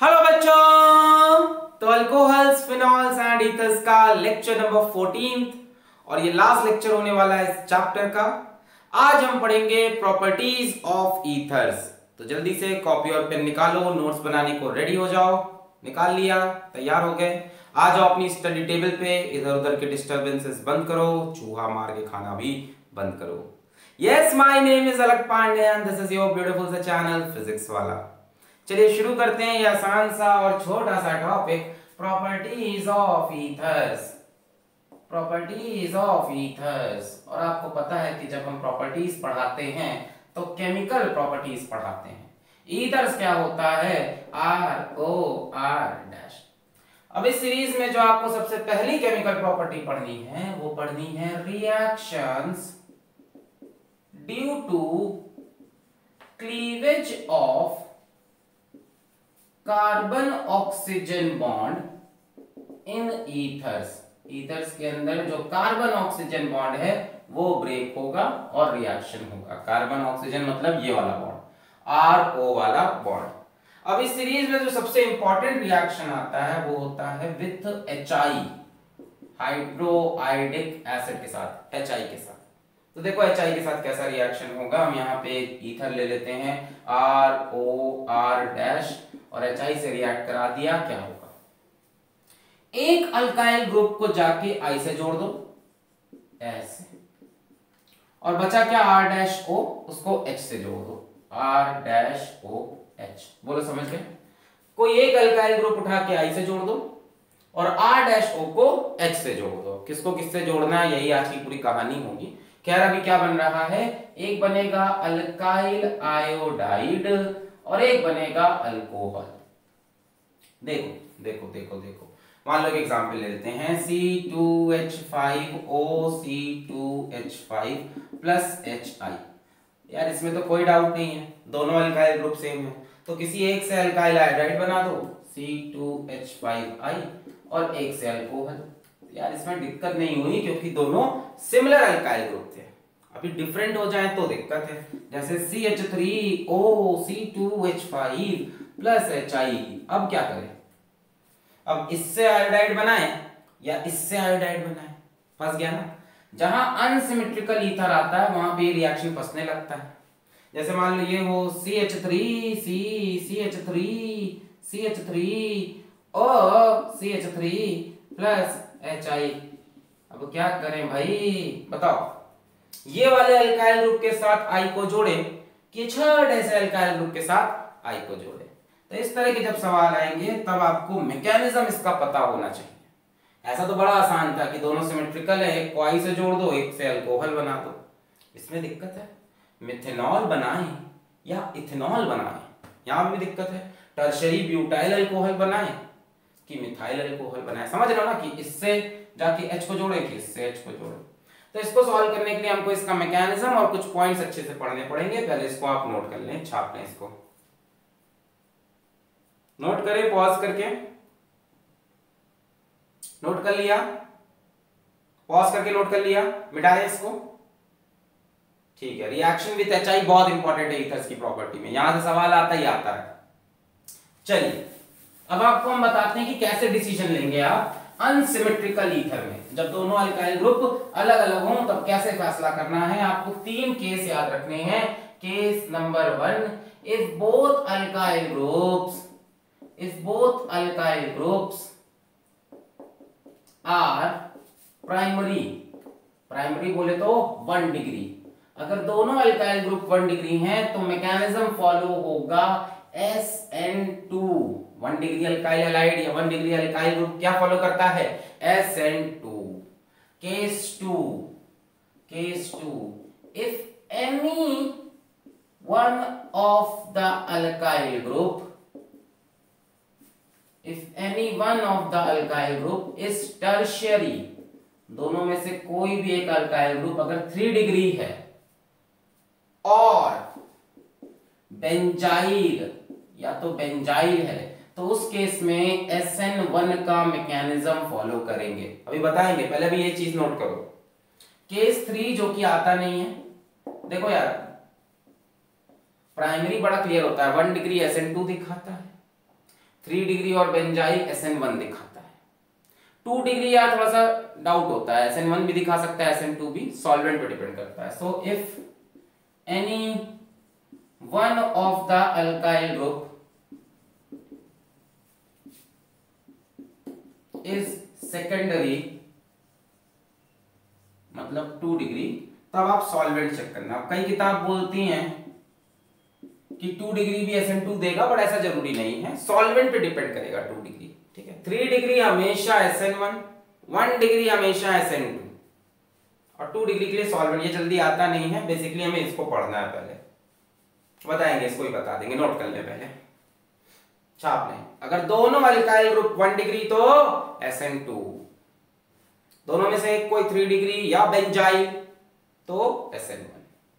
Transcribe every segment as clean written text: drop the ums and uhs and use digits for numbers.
Hello बच्चों, तो alcohols, phenols and ethers का लेक्चर नंबर 14 और ये लास्ट लेक्चर होने वाला है इस चैप्टर का। आज हम पढ़ेंगे प्रॉपर्टीज ऑफ ईथर्स। तो जल्दी से कॉपी और पेन निकालो, नोट्स बनाने को रेडी हो जाओ। निकाल लिया, तैयार हो गए? आ जाओ अपनी स्टडी टेबल पे, इधर उधर के डिस्टर्बेंसेस बंद करो, चूहा मार के खाना भी बंद करो। Yes, my name is Alakh Pandey and this is your beautiful सा चैनल फिजिक्स वाला। चलिए शुरू करते हैं ये आसान सा और छोटा सा topic, properties of ethers. Properties of ethers. और आपको पता है कि जब हम प्रॉपर्टीज पढ़ाते हैं तो केमिकल प्रॉपर्टीज पढ़ाते हैं। ईथर्स क्या होता है? ROR-। अब इस सीरीज में जो आपको सबसे पहली केमिकल प्रॉपर्टी पढ़नी है वो पढ़नी है reactions due to cleavage of carbon oxygen bond in ethers. Ethers के अंदर जो कार्बन ऑक्सीजन बॉन्ड है वो ब्रेक होगा और रिएक्शन होगा। कार्बन ऑक्सीजन मतलब ये वाला बॉन्ड, RO वाला बॉन्ड। अब इस सीरीज में जो सबसे इंपॉर्टेंट रिएक्शन आता है वो होता है विथ HI, हाइड्रोआइडिक एसिड के साथ, HI के साथ। तो देखो HI के साथ कैसा रिएक्शन होगा। हम यहाँ पे ईथर ले लेते हैं, ROR- और HI से रिएक्ट करा दिया, क्या होगा? एक अल्काइल ग्रुप को जाके I से जोड़ दो ऐसे, और बचा क्या? R-O, उसको H से जोड़ दो, R-OH। बोलो समझ गए? कोई एक अल्काइल ग्रुप उठा के I से जोड़ दो और R-O को H से जोड़ दो। किसको किससे जोड़ना है, यही आज की पूरी कहानी होगी। खैर अभी क्या बन रहा है, एक बनेगा अल्काइल आयोडाइड और एक बनेगा अल्कोहल। देखो देखो देखो देखो, मान लो एक एग्जांपल ले लेते हैं, C2H5O C2H5 प्लस HI। यार इसमें तो कोई डाउट नहीं है, दोनों अल्काइल ग्रुप सेम है, तो किसी एक से अल्काइल आयोडाइड बना दो C2H5I और एक से अल्कोहल। यार इसमें दिक्कत नहीं हुई क्योंकि दोनों सिमिलर अल्काइल ग्रुप थे। अभी डिफरेंट हो जाए तो दिक्कत है, जैसे CH3O C2H5 प्लस HI। अब क्या करें? अब इससे आयोडाइड बनाए या इससे आयोडाइड बनाए? फंस गया ना। जहां अनसिमेट्रिकल ईथर आता है वहां पे रिएक्शन फंसने लगता है। जैसे मान लो ये हो CH3 और CH3 प्लस HI। अब क्या करें भाई, बताओ? ये वाले अल्काइल ग्रुप के साथ I को जोड़े कि छोटे से अल्काइल ग्रुप के साथ I को जोड़े? तो इस तरह के जब सवाल आएंगे तब आपको मैकेनिज्म इसका पता होना चाहिए। ऐसा तो बड़ा आसान था कि दोनों सिमेट्रिकल है, एक को I से जोड़ दो, एक से अल्कोहल बना दो। इसमें दिक्कत है, मिथेनॉल बनाएं या इथेनॉल बनाएं, यहां भी दिक्कत है। टर्शरी ब्यूटाइल अल्कोहल बनाएं कि मिथाइल अल्कोहल बनाएं। समझ रहे हो ना कि इससे जाके H को जोड़े कि इससे H को जोड़े। तो इसको सॉल्व करने के लिए हमको इसका मैकेनिज्म और कुछ पॉइंट्स अच्छे से पढ़ने पड़ेंगे। पहले इसको आप नोट कर लें, छाप लें, इसको नोट करें, पॉज करके नोट कर लिया, पॉज करके नोट कर लिया, मिटा दें इसको। ठीक है, रिएक्शन विद HI बहुत इंपॉर्टेंट है ईथर्स की प्रॉपर्टी में, यहां से सवाल आता ही आता है। चलिए अब आपको हम बताते हैं कि कैसे डिसीजन लेंगे आप अनसिमेट्रिकल ईथर में। जब दोनों अल्काइल ग्रुप अलग अलग हों तब कैसे फैसला करना है। आपको 3 केस याद रखने हैं। Case number 1, if both alkyl groups are primary बोले तो 1 डिग्री। अगर दोनों अल्काइल ग्रुप 1 डिग्री हैं तो मैकेनिज्म फॉलो होगा SN2। 1 डिग्री अल्काइल हैलाइड या 1 डिग्री अल्काइल ग्रुप क्या फॉलो करता है? SN2। Case 2, if any one of the alkyl group is tertiary. दोनों में से कोई भी एक अल्काइल ग्रुप अगर 3 डिग्री है और बेंजाइल या तो बेंजाइल है तो उस केस में SN1 का मैकेनिज्म फॉलो करेंगे। अभी बताएंगे, पहले भी ये चीज नोट करो। केस 3 जो कि आता नहीं है, देखो यार प्राइमरी बड़ा क्लियर होता है, 1 डिग्री SN2 दिखाता है। 3 डिग्री और बेंजाइल SN1 दिखाता है। 2 डिग्री यार थोड़ा सा डाउट होता है, SN1 भी दिखा सकता है, SN2 भी, सॉल्वेंट पे डिपेंड करता है। So if any one of the alkyl group is secondary, मतलब 2 डिग्री, तब आप सॉल्वेंट चेक करना। अब कई किताब बोलती हैं कि 2 डिग्री भी SN2 देगा, बट ऐसा जरूरी नहीं है, सॉल्वेंट पे डिपेंड करेगा 2 डिग्री, ठीक है। 3 डिग्री हमेशा SN1, 1 डिग्री हमेशा SN2 और 2 डिग्री के लिए सॉल्वेंट। ये जल्दी आता नहीं है, बेसिकली हमें इसको पढ़ना है, पहले बताएंगे, इसको ही बता देंगे, नोट कर ले, पहले छाप लें। अगर दोनों अल्काइल ग्रुप 1 डिग्री तो SN2, दोनों में से कोई 3 डिग्री या बेंजाइल तो SN1।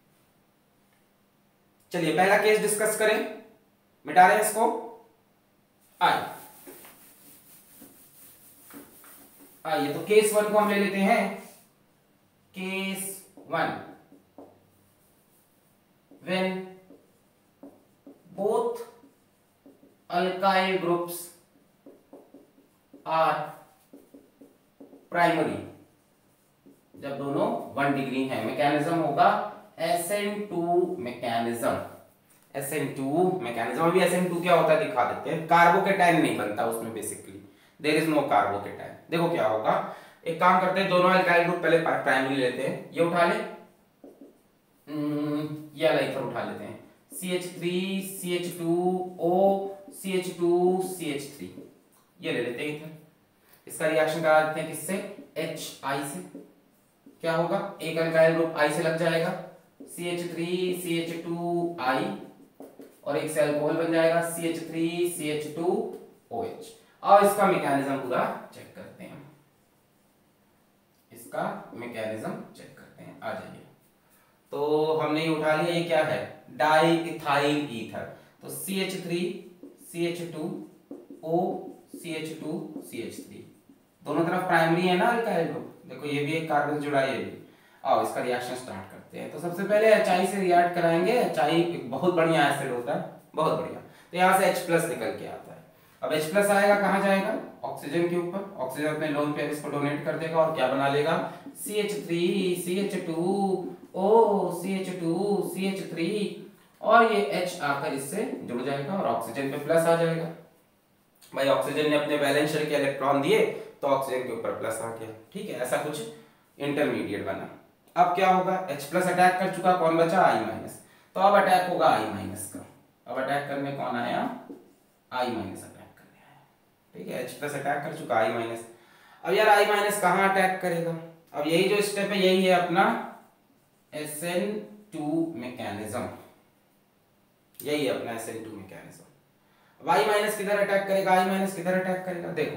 चलिए पहला केस डिस्कस करें, मिटा रहे हैं इसको। आइए तो केस 1 को हम ले लेते हैं। Case 1, when both alkyl groups are primary, जब दोनों 1 डिग्री हैं, मैकेनिज्म होगा SN2 मैकेनिज्म। SN2 मैकेनिज्म, अभी SN2 क्या होता है दिखा देते हैं। कार्बोकेटाइन नहीं बनता उसमें, basically there is no carbocation. देखो क्या होगा, एक काम करते हैं, दोनों अल्काइल ग्रुप पहले प्राइमरी लेते हैं, ये उठा ले, ये वाला इथर उठा लेते हैं, CH3 CH2O CH2 CH3, ये ले लेते हैं इथर। इसका रिएक्शन करा देते हैं किससे, HI से। क्या होगा, एक अल्काइल ग्रुप I से लग जाएगा, CH3 CH2I, और एक से अल्कोहल बन जाएगा CH3 CH2OH। और इसका मैकेनिज्म पूरा चेक करते हैं, इसका मैकेनिज्म चेक करते हैं। आ जाइए, तो हमने ये उठा लिया, ये क्या है, डाई इथाइल ईथर। तो CH3 CH2O CH2 CH3, दोनों तरफ प्राइमरी है ना अल्काइल ग्रुप। देखो ये भी एक कार्बन जुड़ा है, ये भी। आओ इसका रिएक्शन स्टार्ट करते हैं। तो सबसे पहले HI से रिएक्ट कराएंगे। HI एक बहुत बढ़िया एसिड होता है, बहुत बढ़िया। तो यहाँ से H+ निकल के आता है। अब H+ आएगा, कहाँ जाएगा, ऑक्सीजन के ऊपर। ऑक्सीजन अपने लोन पेयर इसको डोनेट कर देगा और क्या बना लेगा, CH3 CH2O CH2 CH3, और ये H आकर इससे जुड़ जाएगा और ऑक्सीजन पे प्लस आ जाएगा। भाई ऑक्सीजन ने अपने वैलेंस शेल के इलेक्ट्रॉन दिए तो ऑक्सीजन के ऊपर प्लस आ गया, ठीक है। ऐसा कुछ इंटरमीडिएट बना। अब क्या होगा, H+ अटैक कर चुका, कौन बचा, I-, तो अब अटैक होगा I- का। अब अटैक करने कौन आया, I- अटैक करने आया, ठीक है। H+ अटैक कर चुका, I-। अब यार I- कहाँ अटैक करेगा, अब यही जो स्टेप है यही है अपना SN2 मैकेनिज्म, यही है अपना SN2 मैकेनिज्म। Y- किधर अटैक करेगा, I- किधर अटैक करेगा। देखो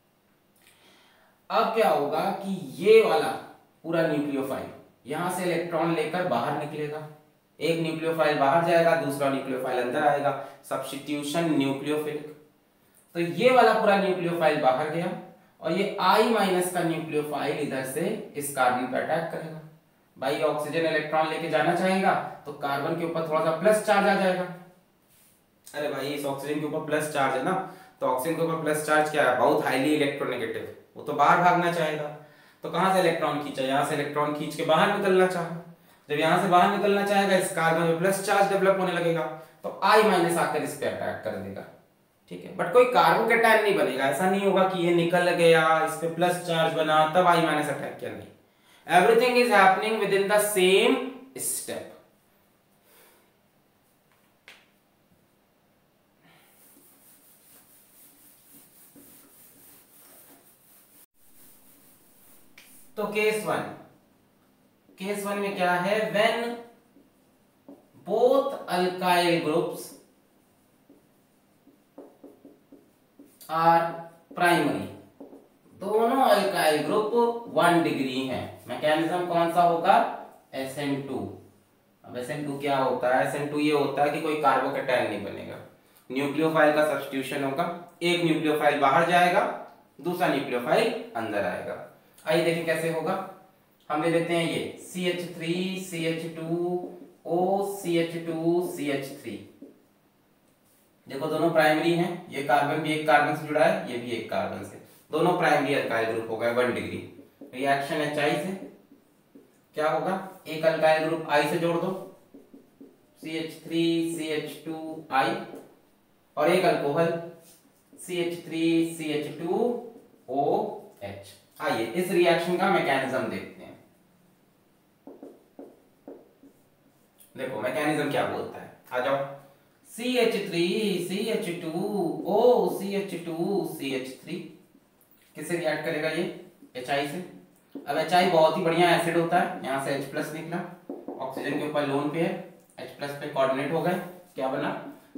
अब क्या होगा कि ये वाला पूरा न्यूक्लियोफाइल यहां से इलेक्ट्रॉन लेकर बाहर निकलेगा, एक न्यूक्लियोफाइल बाहर जाएगा, दूसरा न्यूक्लियोफाइल अंदर आएगा, सब्स्टिट्यूशन न्यूक्लियोफिलिक। तो ये वाला पूरा न्यूक्लियोफाइल बाहर गया और ये I- का न्यूक्लियोफाइल इधर से इस कार्बन पर अटैक करेगा। भाई ऑक्सीजन इलेक्ट्रॉन लेके जाना चाहेगा तो कार्बन के ऊपर थोड़ा सा प्लस चार्ज आ जाएगा। अरे भाई इस ऑक्सीजन के ऊपर प्लस चार्ज है ना, तो ऑक्सीजन के ऊपर प्लस चार्ज क्या है, बहुत हाईली इलेक्ट्रोनेगेटिव, वो तो बाहर भागना चाहेगा। तो कहां से इलेक्ट्रॉन खींचा, यहां से इलेक्ट्रॉन खींच के बाहर निकलना चाहे। जब यहां से बाहर निकलना चाहेगा, इस कार्बन में प्लस चार्ज डेवलप होने लगेगा, तो I- आकर इस पे अटैक कर देगा, ठीक है। बट कोई कार्बोकेटाइन नहीं बनेगा, ऐसा नहीं होगा कि ये निकल गया, इस पे प्लस चार्ज बना तब I- अटैक किया, नहीं। Everything is happening within the same step. तो केस 1 में क्या है, when both alkyl groups are primary, दोनों अल्काइल ग्रुप 1 डिग्री हैं। मैकेनिज्म कौन सा होगा, SN2। अब SN2 क्या होता है, SN2 ये होता है कि कोई कार्बोकेटाइन नहीं बनेगा, न्यूक्लियोफाइल का सब्स्टिट्यूशन होगा, एक न्यूक्लियोफाइल बाहर जाएगा, दूसरा न्यूक्लियोफाइल अंदर आएगा। आइए देखें कैसे होगा। हम ले लेते हैं ये CH3 CH2O CH2 CH3, देखो दोनों प्राइमरी हैं, ये कार्बन भी एक कार्बन से जुड़ा है, ये भी एक कार्बन से, दोनों प्राइमरी अल्काइल ग्रुप हो गए 1 डिग्री। रिएक्शन HI से क्या होगा, एक अल्काइल ग्रुप I से जोड़ दो CH3CH2I और एक अल्कोहल CH3CH2OH। आइए इस रिएक्शन का मैकेनिज्म देखते हैं। देखो मैकेनिज्म क्या बोलता है, आ जाओ। CH3CH2OCH2CH3 किससे रिएक्ट करेगा, ये HI से। अब HI बहुत ही बढ़िया एसिड होता है, यहां से H+ निकला, ऑक्सीजन के ऊपर लोन पे है, H+ पे कोऑर्डिनेट हो गए, क्या बना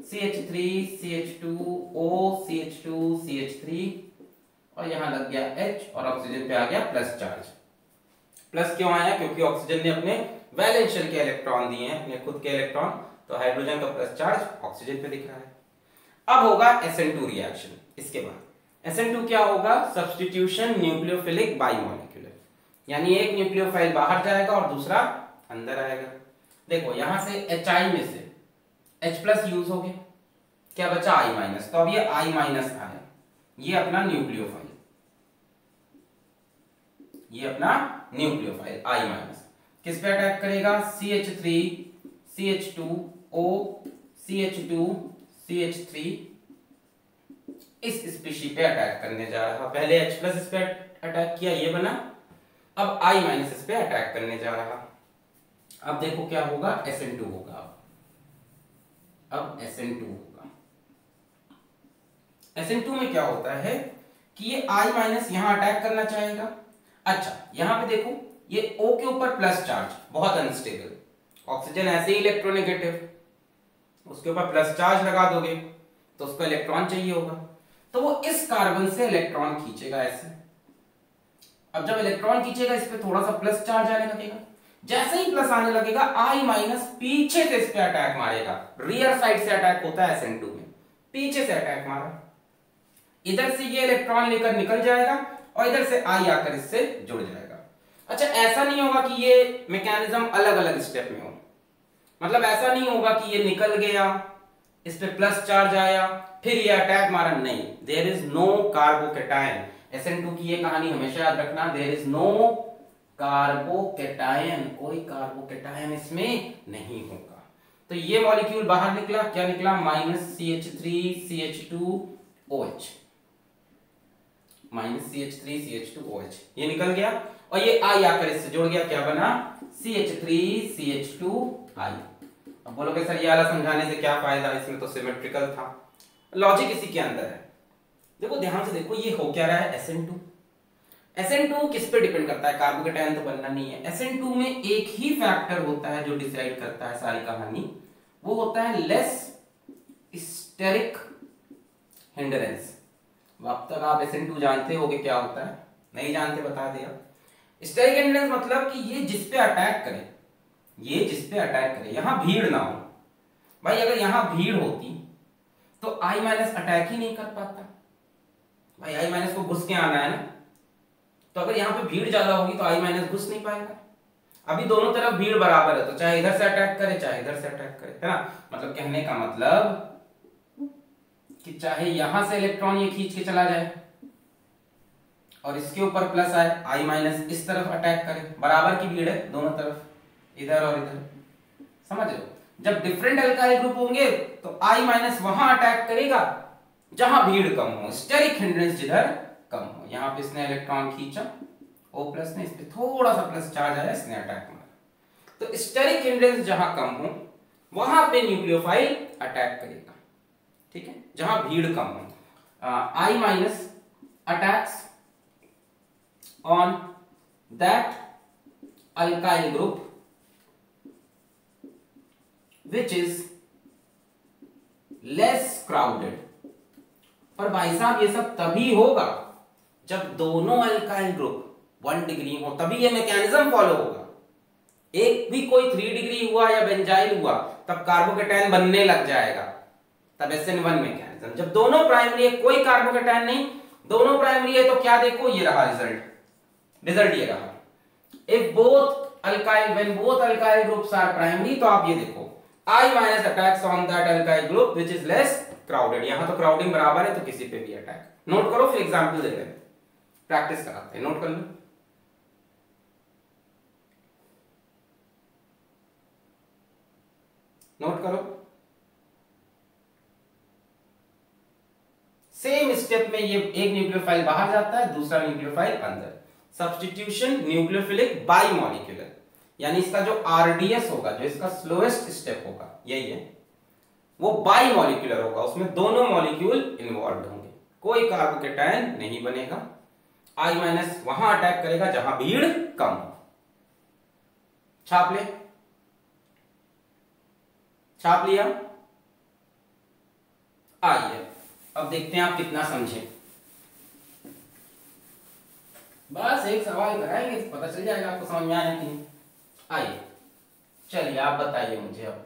CH3CH2OCH2CH3 और यहां लग गया H और ऑक्सीजन पे आ गया प्लस चार्ज। प्लस क्यों आया, क्योंकि ऑक्सीजन ने अपने वैलेंस शेल के इलेक्ट्रॉन दिए हैं, अपने खुद के इलेक्ट्रॉन, तो हाइड्रोजन का प्लस चार्ज ऑक्सीजन पे दिख रहा है। अब होगा SN2 रिएक्शन। इसके बाद SN2 क्या होगा, सब्स्टिट्यूशन न्यूक्लियोफिलिक बाइमोलिक्यूलर, यानी एक न्यूक्लियोफाइल बाहर जाएगा और दूसरा अंदर आएगा। देखो यहां से HI में से H+ यूज हो गया, क्या बचा I-, तो अब ये I- आया, ये अपना न्यूक्लियोफाइल, ये अपना न्यूक्लियोफाइल I- किस पे अटैक करेगा, CH3CH2OCH2CH3 इस स्पीशी पे अटैक करने जा रहा। पहले H+ इस पे अटैक किया, ये बना, अब I- इस पे अटैक करने जा रहा। अब देखो क्या होगा, SN2 होगा, अब SN2 होगा। SN2 में क्या होता है कि ये I- यहां अटैक करना चाहेगा। अच्छा यहां पे देखो ये O के ऊपर प्लस चार्ज, बहुत अनस्टेबल, ऑक्सीजन ऐसे ही इलेक्ट्रोनेगेटिव, उसके ऊपर प्लस चार्ज लगा दोगे तो उसको इलेक्ट्रॉन चाहिए होगा, तो वो इस कार्बन से इलेक्ट्रॉन खींचेगा ऐसे। अब जब इलेक्ट्रॉन खींचेगा इस पे थोड़ा सा प्लस चार्ज आने लगेगा, जैसे ही प्लस आने लगेगा I- पीछे से इस पे अटैक मारेगा, रियर साइड से अटैक होता है SN2 में, पीछे से अटैक मारा, इधर से ये इलेक्ट्रॉन लेकर निकल जाएगा और इधर से I आकर इससे जुड़ जाएगा। अच्छा ऐसा नहीं होगा कि ये मैकेनिज्म अलग अलग स्टेप में हो, मतलब ऐसा नहीं होगा कि ये निकल गया, इस पे प्लस चार्ज आया, फिर ये अटैक मारा, नहीं, there is no carbocation. SN2 की ये कहानी हमेशा याद रखना, देयर इज नो कार्बोकैटायन, कोई कार्बोकैटायन इसमें नहीं होगा। तो ये मॉलिक्यूल बाहर निकला, क्या निकला, -CH3CH2OH, -CH3CH2OH, ये निकल गया और ये I आकर इससे जुड़ गया, क्या बना, CH3CH2I। अब बोलोगे सर ये वाला समझाने से क्या फायदा, इसमें तो सिमेट्रिकल था, लॉजिक इसी के अंदर है। देखो ध्यान से देखो, ये हो क्या रहा है, SN2। SN2 किस पे डिपेंड करता है, कार्बोकैटायन तो बनना नहीं है। SN2 में एक ही फैक्टर होता है जो डिसाइड करता है सारी कहानी, वो होता है लेस स्टेरिक हिंडरेंस। अब तक आप SN2 जानते होगे क्या होता है, नहीं जानते बता दिया। स्टेरिक हिंडरेंस मतलब कि ये जिस पे अटैक करे, ये जिस पे अटैक करे, यहां भीड़ ना हो। भाई अगर यहां भीड़ होती तो I- अटैक ही नहीं कर पाता, भाई I- को घुस के आना है ना, तो अगर यहां पे भीड़ ज्यादा होगी तो I- घुस नहीं पाएगा। अभी दोनों तरफ भीड़ बराबर है, तो चाहे इधर से अटैक करे चाहे इधर से अटैक करे, है ना, मतलब कहने का मतलब कि चाहे यहां से इलेक्ट्रॉन ये खींच के चला जाए और इसके ऊपर प्लस आए, I- इस तरफ अटैक करे, बराबर की भीड़ है दोनों तरफ, इधर और इधर, समझ लो। जब डिफरेंट अल्काइल ग्रुप होंगे तो I- वहां अटैक करेगा जहां भीड़ कम हो, स्टेरिक हिंड्रेंस जिधर कम हो। यहां पे इसने इलेक्ट्रॉन खींचा, O+ ने, इस पे थोड़ा सा प्लस चार्ज आया, इसने अटैक मारा, तो स्टेरिक हिंड्रेंस जहां कम हो वहां पे न्यूक्लियोफाइल अटैक करेगा, ठीक है, जहां भीड़ कम हो। I- attacks on that alkyl group which is less crowded। पर भाई साहब ये सब तभी होगा जब दोनों अल्काइल ग्रुप 1 डिग्री हो, तभी ये मैकेनिज्म फॉलो होगा। एक भी कोई 3 डिग्री हुआ या बेंजाइल हुआ तब कार्बोकैटायन बनने लग जाएगा, तब SN1 मैकेनिज्म। जब दोनों प्राइमरी है, कोई कार्बोकैटायन नहीं, दोनों प्राइमरी है, तो क्या देखो, ये रहा रिजल्ट ये रहा। If both alkyl, when both alkyl groups are primary, तो आप ये देखो I- attacks on that alkyl group which is less crowded, यहां तो क्राउडिंग बराबर है तो किसी पे भी अटैक। नोट करो, फिर एग्जाम्पल दे रहे हैं, प्रैक्टिस कराते हैं। नोट कर लो, नोट करो। सेम स्टेप में ये एक न्यूक्लियोफाइल बाहर जाता है, दूसरा न्यूक्लियोफाइल अंदर। सब्स्टिट्यूशन न्यूक्लियोफिलिक बाइमॉलिक्यूलर, यानी इसका जो आरडीएस होगा, जो इसका स्लोएस्ट स्टेप होगा, यही है, वो बाइमॉलिक्यूलर होगा, उसमें दोनों मॉलिक्यूल इन्वॉल्व होंगे, कोई कार्बोकेटायन नहीं बनेगा। I माइनस वहां अटैक करेगा जहां भीड़ कम हो। छाप ले, छाप लिया। आइए अब देखते हैं आप कितना समझे। बस एक सवाल कराएंगे, पता चल जाएगा आपको समझ में आया कि नहीं। आइए चलिए आप बताइए मुझे अब।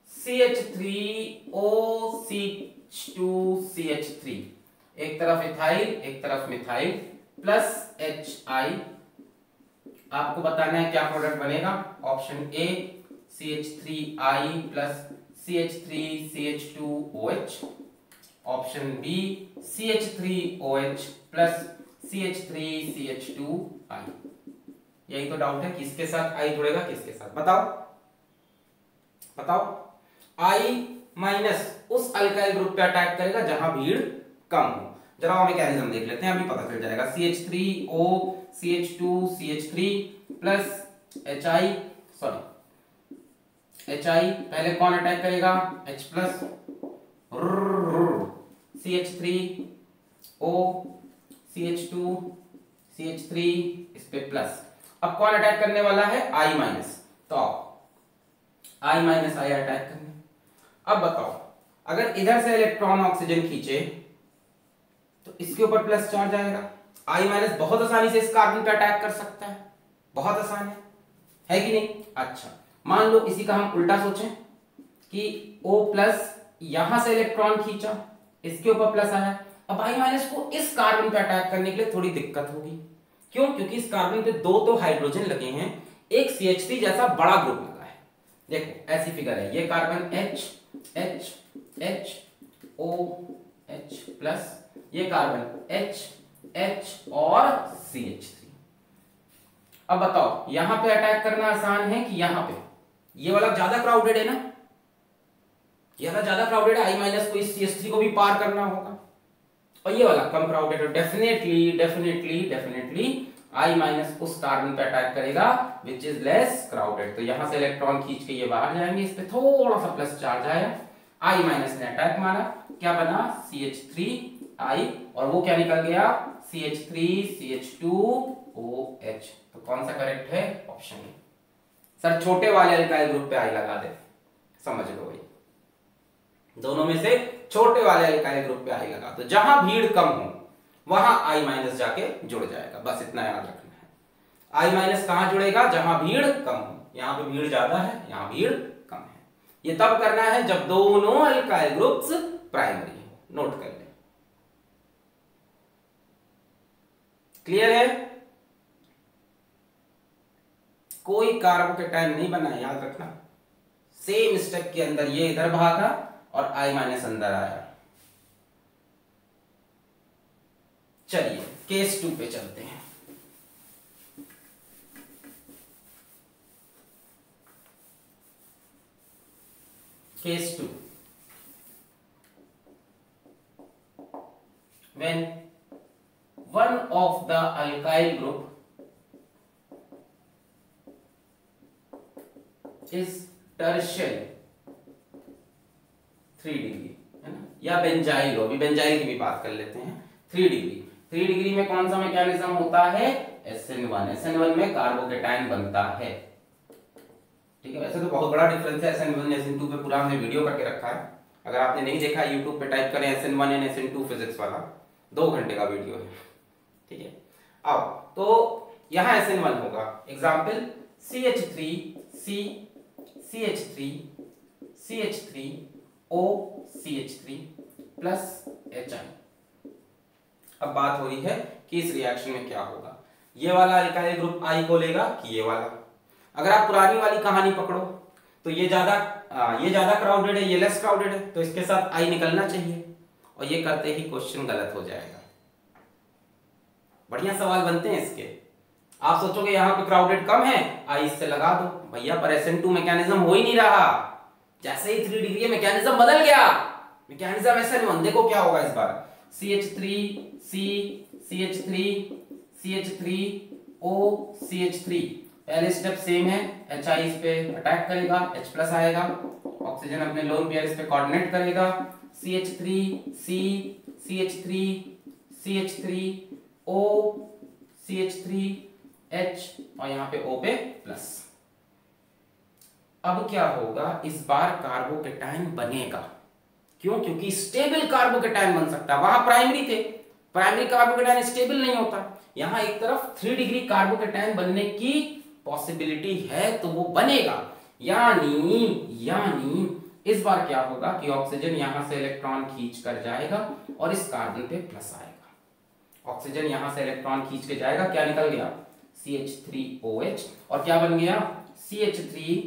CH3OC2CH3, एक तरफ इथाइल एक तरफ मिथाइल, प्लस HI, आपको बताना है क्या प्रोडक्ट बनेगा। Option A CH3I plus CH3CH2OH, option B CH3OH plus CH3CH2I। यही तो डाउट है, किसके साथ I जुड़ेगा किसके साथ, बताओ बताओ। I माइनस उस अल्काइल ग्रुप पे अटैक करेगा जहां भीड़ कम हो। जरा मैकेनिज्म देख लेते हैं, अभी पता चल जाएगा। CH3O CH2CH3 plus HI, sorry HI, पहले कौन अटैक करेगा, H plus, CH3O CH2 CH3 इस पे प्लस। अब कौन अटैक करने वाला है, I माइनस, तो I माइनस I अटैक करने। अब बताओ, अगर इधर से इलेक्ट्रॉन ऑक्सीजन खींचे तो इसके ऊपर प्लस चार्ज आएगा। I माइनस बहुत आसानी से इस कार्बन पे अटैक कर सकता है, बहुत आसान है कि नहीं। अच्छा, मान लो इसी का हम उल्टा सोचें कि O प्लस यहां से इलेक्ट्रॉन खींचा, इसके ऊपर प्लस आया। अब I माइनस को इस कार्बन पे अटैक करने के लिए थोड़ी दिक्कत होगी। क्यों, क्योंकि इस कार्बन पे दो तो हाइड्रोजन लगे हैं, एक CH3 जैसा बड़ा ग्रुप लगा है। देखो ऐसी फिगर है, ये carbon H H H O H plus, ये कार्बन H H और CH3। अब बताओ यहां पे अटैक करना आसान है कि यहां पे, ये वाला ज्यादा क्राउडेड है ना, ये वाला ज्यादा क्राउडेड है। I माइनस को इस CH3 को भी पार करना होगा, और ये वाला कम क्राउडेड है। Definitely definitely definitely I minus उस कार्बन पे अटैक करेगा विच इज लेस क्राउडेड। तो यहां से इलेक्ट्रॉन खींच के ये बाहर जाएंगे, इस पे थोड़ा सा प्लस चार्ज आया, I माइनस ने अटैक मारा, क्या बना, CH3I, और वो क्या निकल गया, CH3CH2OH। तो कौन सा करेक्ट है, ऑप्शन ए। सर छोटे वाले अल्काइल ग्रुप पे I लगा दे, समझ लो भाई, दोनों में से छोटे वाले अल्काइल ग्रुप पे I लगा, तो जहां भीड़ कम हो वहां I माइनस जाके जुड़ जाएगा, बस इतना याद रखना है। I माइनस कहां जुड़ेगा, जहां भीड़ कम हो। यहां पे भीड़ ज्यादा है, यहां भीड़ कम है। ये तब करना है जब दोनों अल्काइल ग्रुप्स प्राइमरी हो। नोट कर ले, क्लियर है। कोई कार्बोकेटायन नहीं बना, याद रखना। सेम स्टेप के अंदर ये इधर भागा और I माइनस अंदर आया। चलिए केस 2 पे चलते हैं। Case 2, when one of the alkyl group is tertiary 3 degree, है ना, या बेंजाइल हो, अभी बेंजाइल की भी बात कर लेते हैं। 3 डिग्री, 3 डिग्री में कौन सा मैकेनिज्म होता है, SN1। SN1 में कार्बोकेटायन बनता है, ठीक है। वैसे तो बहुत बड़ा डिफरेंस है SN1 SN2 पे, पूरा हमने वीडियो करके रखा है। अगर आपने नहीं देखा YouTube पे टाइप करें SN1 एंड SN2 फिजिक्स वाला, 2 घंटे का वीडियो है, ठीक है। अब तो यहां SN1 होगा, example CH3C CH3 CH3O CH3 plus HI। अब बात हो रही है कि इस रिएक्शन में क्या होगा, ये वाला अल्काइल ग्रुप I को लेगा कि ये वाला। अगर आप पुरानी वाली कहानी पकड़ो तो ये ज्यादा क्राउडेड है, ये लेस क्राउडेड है, तो इसके साथ I निकलना चाहिए। और ये करते ही क्वेश्चन गलत हो जाएगा। बढ़िया सवाल बनते हैं इसके। आप सोचोगे यहाँ पे क्राउडेड कम है, आई इससे लगा दो भैया, पर SN2 मैकेनिज्म हो ही नहीं रहा। जैसे ही 3 डिग्री मैकेनिज्म बदल गया, मैकेनिज्म ऐसा नहीं। देखो क्या होगा इस बार, CH3 CH3 CH3 O CH3, पहले स्टेप सेम है, HI इस पे अटैक करेगा, H+ आएगा, ऑक्सीजन अपने लोन पेयर इस पे कोऑर्डिनेट करेगा, CH3 C CH3 CH3 O CH3 H और यहाँ पे O पे प्लस। अब क्या होगा, इस बार कार्बोकेटाइन बनेगा। क्यों? क्योंकि स्टेबल कार्बोकेटाइन बन सकता है। वहां प्राइमरी थे, प्राइमरी कार्बोकेटाइन स्टेबल नहीं होता। यहां एक तरफ 3 डिग्री कार्बोकेटाइन बनने की पॉसिबिलिटी है, तो वो बनेगा। यानी इस बार क्या होगा कि ऑक्सीजन यहां से इलेक्ट्रॉन खींच कर जाएगा और इस कार्बन पे प्लस आएगा। ऑक्सीजन यहां से इलेक्ट्रॉन खींच के जाएगा, क्या निकल गया, CH3OH, और क्या बन गया, CH3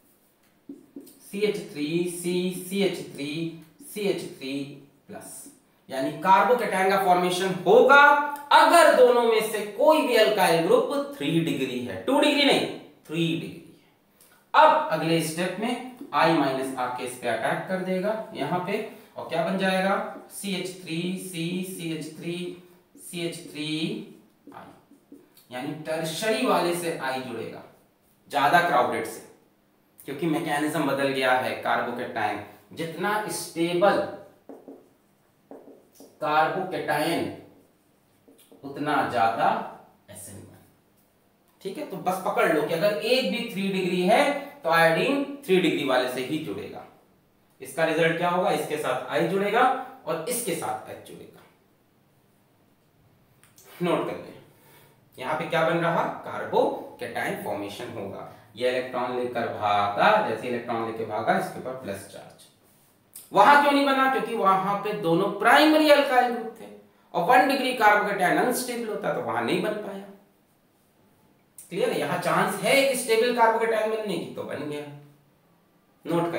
CH3 प्लस। यानी कार्बोकेटाइन का फॉर्मेशन होगा अगर दोनों में से कोई भी अल्काइल ग्रुप 3 डिग्री है, 2 डिग्री नहीं, 3 डिग्री है। अब अगले स्टेप में I- आके इस पे अटैक कर देगा यहां पे, और क्या बन जाएगा, CH3C CH3I, यानी टर्शरी वाले से I जुड़ेगा, ज्यादा क्राउडेड से, क्योंकि मैकेनिज्म बदल गया है। कार्बोकेटाइन जितना स्टेबल कार्बोकेटाइन उतना ज्यादा SN1। ठीक है, तो बस पकड़ लो कि अगर एक भी 3 डिग्री है तो आयोडीन 3 डिग्री वाले से ही जुड़ेगा। इसका रिजल्ट क्या होगा, इसके साथ I जुड़ेगा और इसके साथ H जुड़ेगा। नोट कर ले, यहां पे क्या बन रहा, कार्बोकेटाइन फॉर्मेशन होगा। ये इलेक्ट्रॉन लेकर भागा, जैसे इलेक्ट्रॉन लेकर भागा इसके ऊपर प्लस चार्ज। वहां क्यों नहीं बना, क्योंकि वहां पे दोनों प्राइमरी अल्काइल ग्रुप थे और 1 डिग्री कार्बोकेटाइन अनस्टेबल होता, तो वहां नहीं बन पाया। क्लियर है, यहां चांस है कि स्टेबल कार्बोकेटाइन बनने की, तो बन गया। नोट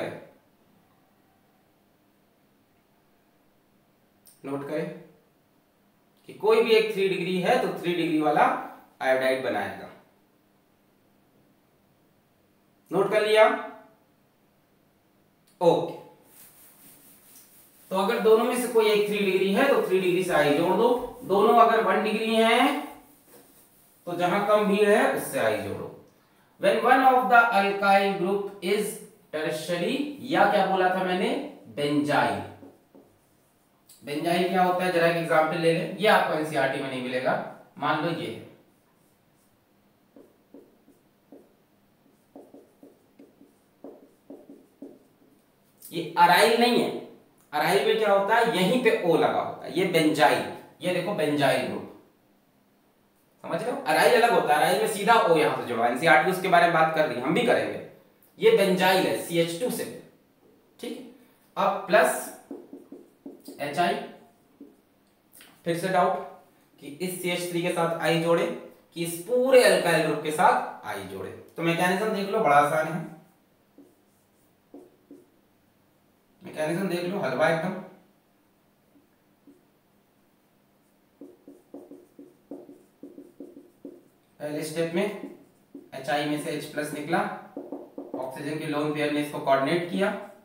करें कि कोई भी एक 3 डिग्री है तो 3 डिग्री वाला आयोडाइड बनाएगा। नोट कर लिया, ओके। तो अगर दोनों में से कोई एक 3 डिग्री है तो 3 डिग्री से I जोड़ दो। दोनों अगर 1 डिग्री हैं तो जहां कम भीड़ है उससे I जोड़ो। When one of the alkyl group is tertiary, या क्या बोला था मैंने, बेंजाइल। बेंजाइल क्या होता है, जरा एक एग्जांपल ले लें, ये आपको एनसीईआरटी में नहीं मिलेगा। मान लो ये है, ये अराइल नहीं है। अराइल में क्या होता है, यहीं पे O लगा होता है। ये बेंजाइल, ये देखो बेंजाइल ग्रुप, समझ रहे हो। अराइल अलग होता है, अराइल में सीधा O यहां से जुड़ा। एनसीईआरटी उसके बारे में बात कर रही है, हम भी करेंगे। ये बेंजाइल है, CH2 से, ठीक है। अब प्लस HI, फिर से डाउट कि इस CH3 के साथ I जोड़े कि इस पूरे अल्काइल ग्रुप के साथ I जोड़े। तो मैकेनिज्म देख लो, बड़ा आसान है। मैकेनिज्म देख लो, हलवा एकदम। पहले स्टेप में HI में से H+ निकला, ऑक्सीजन के लोन पेयर ने इसको कोऑर्डिनेट किया,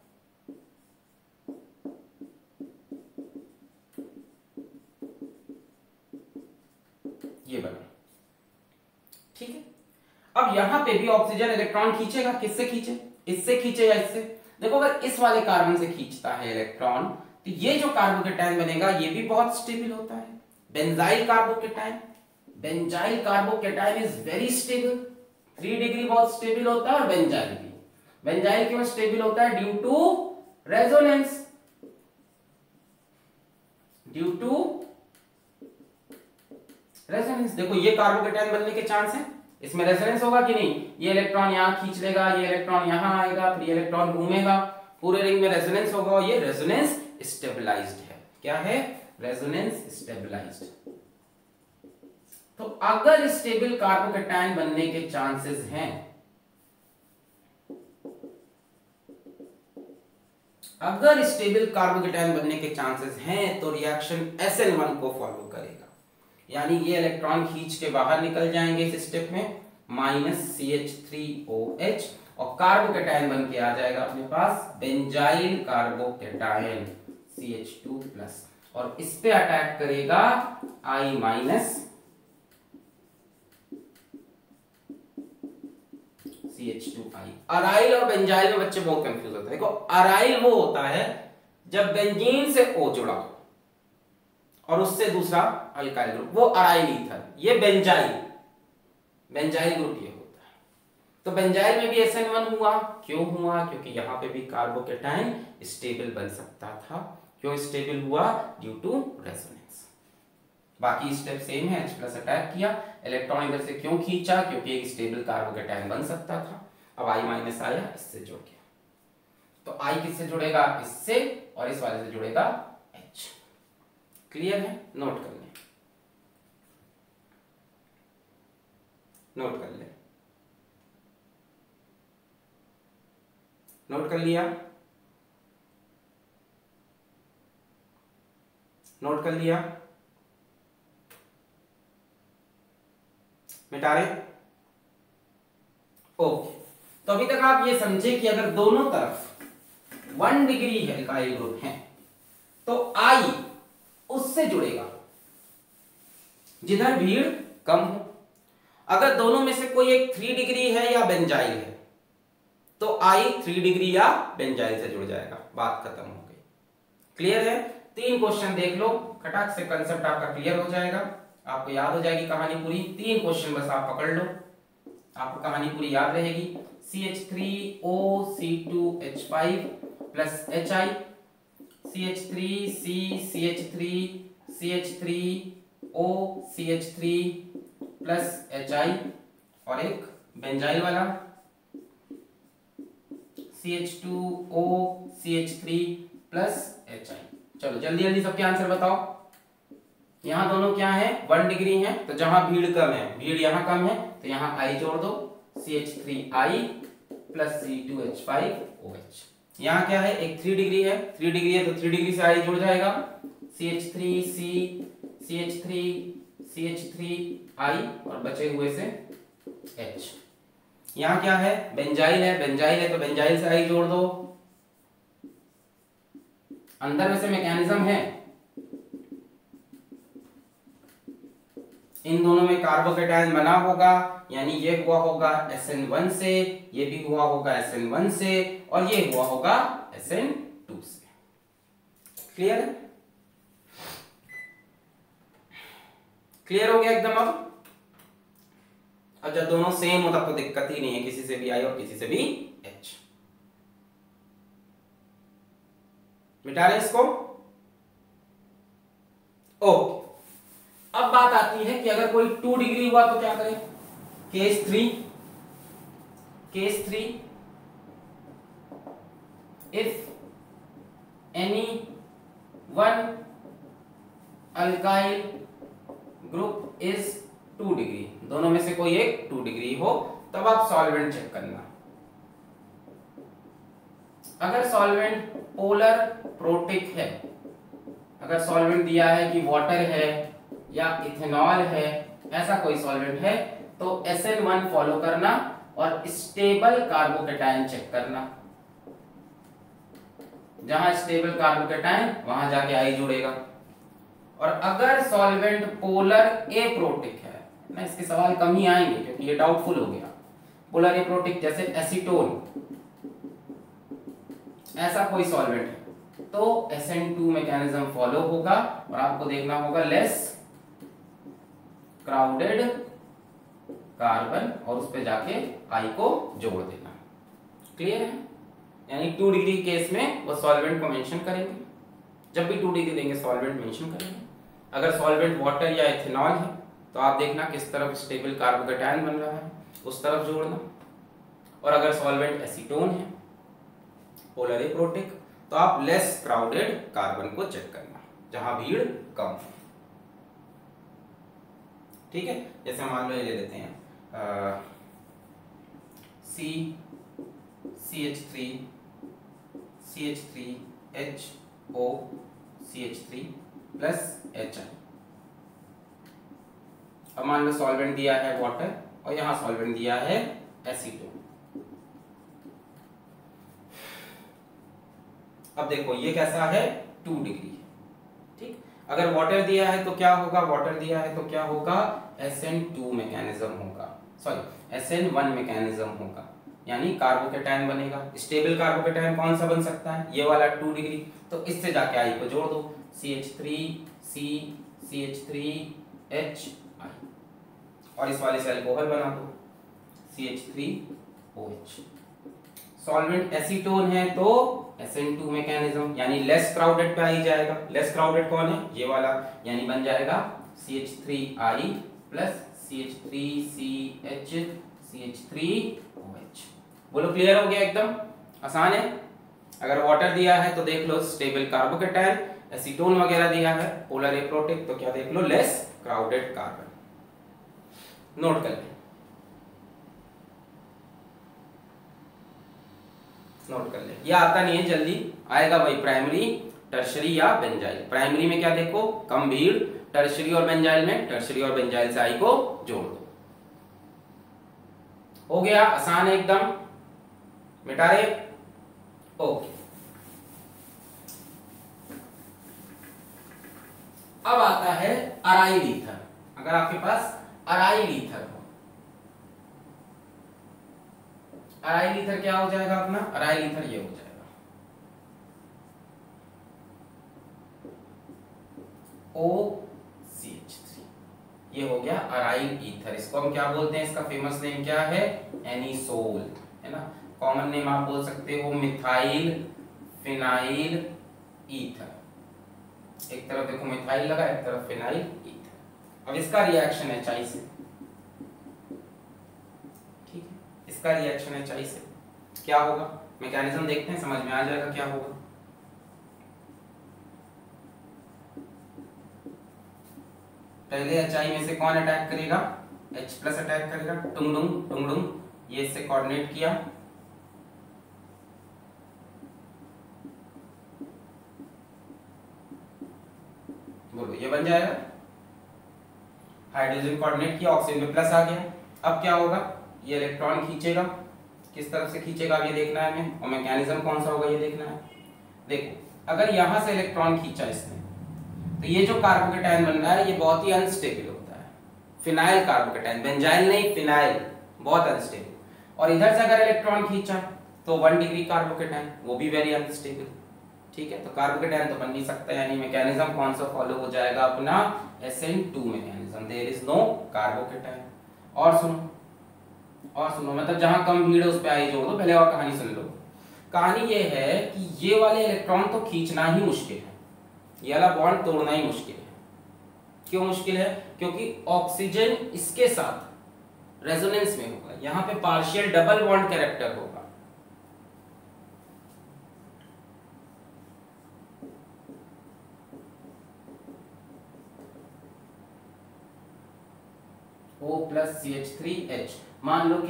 ये बना, ठीक है। अब यहां पे भी ऑक्सीजन इलेक्ट्रॉन खींचेगा, किससे खींचे, इससे खींचे या इससे। देखो अगर इस वाले कार्बन से खींचता है इलेक्ट्रॉन, तो ये जो कार्बोकेटाइन बनेगा ये भी बहुत स्टेबल होता है, benzyl carbocation. Benzyl carbocation is very stable, 3 degree बहुत स्टेबल होता है, और बेंजाइल भी। बेंजाइल क्यों स्टेबल होता है, due to resonance, due to resonance. देखो ये कार्बोकेटाइन बनने के चांस है, इसमें रेजोनेंस होगा कि नहीं, ये इलेक्ट्रॉन यहां खींच लेगा, ये इलेक्ट्रॉन यहां आएगा, फिर ये इलेक्ट्रॉन घूमेगा, पूरे रिंग में रेजोनेंस होगा, और ये रेजोनेंस स्टेबलाइज्ड है। क्या है, रेजोनेंस स्टेबलाइज्ड। तो अगर स्टेबल कार्बोकेटाइन बनने के चांसेस हैं अगर स्टेबल कार्बोकेटायन बनने के चांसेस हैं तो रिएक्शन SN1 को फॉलो करेगा, यानी ये इलेक्ट्रॉन खींच के बाहर निकल जाएंगे इस स्टेप में -CH3OH और कार्बोकेटायन बन के आ जाएगा अपने पास बेंजाइल कार्बोकेटायन CH2+ और इस पे अटैक करेगा I- CH2I। अराइल और बेंजाइल में बच्चे बहुत कंफ्यूज होते हैं। देखो अराइल वो होता है जब बेंजीन से O जुड़ा हो और उससे दूसरा अल्काइल ग्रुप, वो अराइल ईथर। ये बेंजाइल ग्रुप ये होता है। तो बेंजाइल में भी SN1 हुआ, क्यों हुआ? क्योंकि यहां पे भी कार्बोकेटायन स्टेबल बन सकता था। क्यों स्टेबल हुआ? Due to resonance. बाकी स्टेप सेम है, H+ अटैक किया, इलेक्ट्रॉन इधर से क्यों खींचा? क्योंकि एक स्टेबल कार्बोकेटायन बन सकता था। अब I- आया, इससे जुड़ गया, तो I किससे जुड़ेगा? इससे, और इस वाले से जुड़ेगा H। क्लियर है? नोट कर ले, नोट कर ले, नोट कर लिया, नोट कर लिया, मिटा रहे? ओके, तो अभी तक आप ये समझे कि अगर दोनों तरफ 1 डिग्री एल्काइल ग्रुप है तो I उससे जुड़ेगा जिधर भीड़ कम हो। अगर दोनों में से कोई एक 3 डिग्री है या बेंजाइल है तो I 3 डिग्री या बेंजाइल से जुड़ जाएगा, बात खत्म हो गई। क्लियर है? 3 क्वेश्चन देख लो, खटाक से कंसेप्ट आपका क्लियर हो जाएगा, आपको याद हो जाएगी कहानी पूरी। 3 क्वेश्चन बस आप पकड़ लो, आपको कहानी पूरी याद रहेगी। CH3OC2H5 plus HI, CH3CCH3CH3O plus HI और एक बेंजाइल वाला CH2OCH3 प्लस HI। चलो जल्दी जल्दी सबके आंसर बताओ। यहां दोनों क्या है? 1 डिग्री है, तो जहां भीड़ कम है, भीड़ यहां कम है तो यहां I जोड़ दो, CH3I प्लस C2H5OH। यहां क्या है? एक 3 डिग्री है, 3 डिग्री है तो 3 डिग्री से I जुड़ जाएगा, CH3I और बचे हुए से H। यहां क्या है? बेंजाइल है, बेंजाइल है तो बेंजाइल से I जोड़ दो। अंदर में से मैकेनिज्म है, इन दोनों में कार्बोकेटायन बना होगा, यानी ये हुआ होगा SN1 से, ये भी हुआ होगा SN1 से, और ये हुआ होगा SN2 से। क्लियर है? क्लियर हो गया एकदम? अब जब दोनों सेम हो तब तो दिक्कत ही नहीं है, किसी से भी I और किसी से भी H। मिटा रहे इसको? ओके, अब बात आती है कि अगर कोई 2 डिग्री हुआ तो क्या करें? Case 3 if any one alkyl group is 2 degree, दोनों में से कोई एक 2 डिग्री हो, तब आप सॉल्वेंट चेक करना। अगर सॉल्वेंट पोलर प्रोटिक है, अगर सॉल्वेंट दिया है कि वाटर है या इथेनॉल है, ऐसा कोई सॉल्वेंट है, तो SN1 फॉलो करना और स्टेबल कार्बोकेटायन चेक करना। जहां स्टेबल कार्बोकेटायन वहां जाके I जुड़ेगा। और अगर सॉल्वेंट पोलर एप्रोटिक है ना, इसके सवाल कम ही आएंगे क्योंकि ये डाउटफुल हो गया। पोलर एप्रोटिक जैसे एसीटोन, ऐसा कोई सॉल्वेंट है तो SN2 मैकेनिज्म फॉलो होगा और आपको देखना होगा लेस क्राउडेड कार्बन और उस पे जाके I को जोड़ देना। क्लियर है? यानी 2 डिग्री केस में वो सॉल्वेंट को मेंशन करेंगे, जब भी 2 डिग्री देंगे सॉल्वेंट मेंशन करेंगे। अगर सॉल्वेंट वाटर या इथेनॉल है तो आप देखना किस तरफ स्टेबल कार्बोकेटायन बन रहा है, उस तरफ जोड़ना। और अगर सॉल्वेंट एसीटोन है पोलर एप्रोटिक तो आप लेस क्राउडेड कार्बन को चेक करना, जहां भीड़ कम है। ठीक है? जैसे मान लो ये ले लेते हैं CH3 CH3HO CH3 plus HI। अब मान लो सॉल्वेंट दिया है वाटर और यहाँ सॉल्वेंट दिया है एसीटोन। अब देखो ये कैसा है 2 डिग्री है, ठीक। अगर वाटर दिया है तो क्या होगा, वाटर दिया है तो क्या होगा, SN2 मैकेनिज्म होगा, सॉरी SN1 मैकेनिज्म होगा, यानी कार्बोकेटायन बनेगा। स्टेबल कार्बोकेटायन कौन सा बन सकता है, ये वाला 2 डिग्री। तो इससे जाके आई को जोड़ दो, CH3C CH3HI, और इस वाले से अल्कोहल बना दो CH3OH। सॉल्वेंट एसीटोन है तो SN2 मैकेनिज्म, यानी लेस क्राउडेड पे आई जाएगा। लेस क्राउडेड कौन है, ये वाला, यानी बन जाएगा CH3I प्लस CH3CH CH3OH। बोलो क्लियर हो गया, एकदम आसान है। अगर वाटर दिया है तो देख लो स्टेबल कार्बोकेटायन, एसीटोन वगैरह दिया है पोलर एप्रोटिक, तो क्या देख लो, लेस क्राउडेड कार्बन। नोट कर ले, नोट कर ले, ये आता नहीं है, जल्दी आएगा भाई प्राइमरी, टर्शरी या बेंजाइल। प्राइमरी में क्या देखो, कम भीड़, टर्शरी और बेंजाइल में टर्शरी और बेंजाइल से आई को जोड़ दो। हो गया, आसान है एकदम, मिटा रहे, ओके। अब आता है अराइल ईथर। अगर आपके पास अराइल ईथर हो, अराइल ईथर क्या हो जाएगा अपना, अराइल ईथर ये हो जाएगा OCH3, ये हो गया अराइल ईथर। इसको हम क्या बोलते हैं, इसका फेमस नेम क्या है, एनिसोल, है ना। कॉमन नेम आप बोल सकते हो मिथाइल फिनाइल ईथर। एक तरफ देखो मिथाइल लगा, एक तरफ फिनाइल ईथर। अब इसका रिएक्शन है HI से, ठीक है, इसका रिएक्शन है HI से, क्या होगा, मैकेनिज्म देखते हैं, समझ में आ जाएगा क्या होगा। पहले HI में से कौन अटैक करेगा, H प्लस अटैक करेगा, टुंगडुंग, ये इससे कोऑर्डिनेट किया, बोलो ये बन जाएगा, हाइड्रोजन कोऑर्डिनेट किया, ऑक्सीजन पे प्लस आ गया। अब क्या होगा, ये इलेक्ट्रॉन खींचेगा, किस तरफ से खींचेगा ये देखना है हमें, और मैकेनिज्म कौन सा होगा ये देखना है। देखो अगर यहां से इलेक्ट्रॉन खींचा इसने, तो ये जो कार्बोकेटायन बन रहा है ये बहुत ही अनस्टेबल होता है, फिनाइल कार्बोकेटायन, बेंजाइल नहीं, फिनाइल, बहुत अनस्टेबल। और इधर से अगर इलेक्ट्रॉन खींचा तो 1 डिग्री कार्बोकेटायन, वो भी वेरी अनस्टेबल, ठीक है। तो कार्बोकेटायन तो बन नहीं सकता, यानी मैकेनिज्म कौन सा फॉलो हो जाएगा अपना, SN2 mechanism, there is no carbocation. और सुनो, मतलब जहां कम भीड़ है उस पे आई जोड़ दो, पहले और कहानी सुन लो। कहानी ये है कि ये वाले इलेक्ट्रॉन तो खींचना ही मुश्किल है, ये वाला बॉन्ड तोड़ना ही मुश्किल है। क्यों मुश्किल है, क्योंकि ऑक्सीजन इसके साथ रेजोनेंस में होगा, यहां पे पार्शियल डबल बॉन्ड कैरेक्टर होगा, O प्लस CH3H। मान लो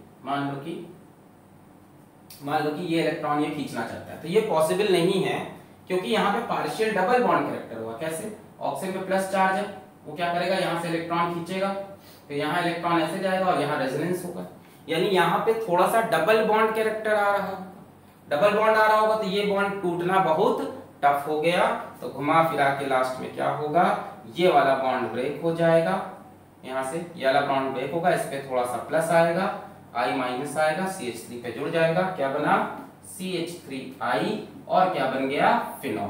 कि ये इलेक्ट्रॉन ये खींचना चाहता है, तो ये पॉसिबल नहीं है, क्योंकि यहाँ पे पार्शियल डबल बॉन्ड कैरेक्टर हुआ। कैसे, ऑक्सीजन पे प्लस चार्ज है, वो क्या करेगा, यहाँ से इलेक्ट्रॉन खींचेगा, तो यहाँ इलेक्ट्रॉन ऐसे जाएगा और यहाँ रेजोनेंस होगा, यानी यहाँ पे थोड़ा सा डबल बॉन्ड कैरेक्टर आ रहा होगा। डबल बॉन्ड आ रहा होगा तो ये बॉन्ड टूटना बहुत टफ हो गया, तो घुमा फिरा के लास्ट में क्या होगा, ये वाला बॉन्ड ब्रेक हो जाएगा, यहाँ से ये वाला बॉन्ड ब्रेक होगा, इस पे थोड़ा सा प्लस आएगा, I माइनस आएगा, CH3 पे जुड़ जाएगा, क्या बना, CH3I, और क्या बन गया, फिनॉल।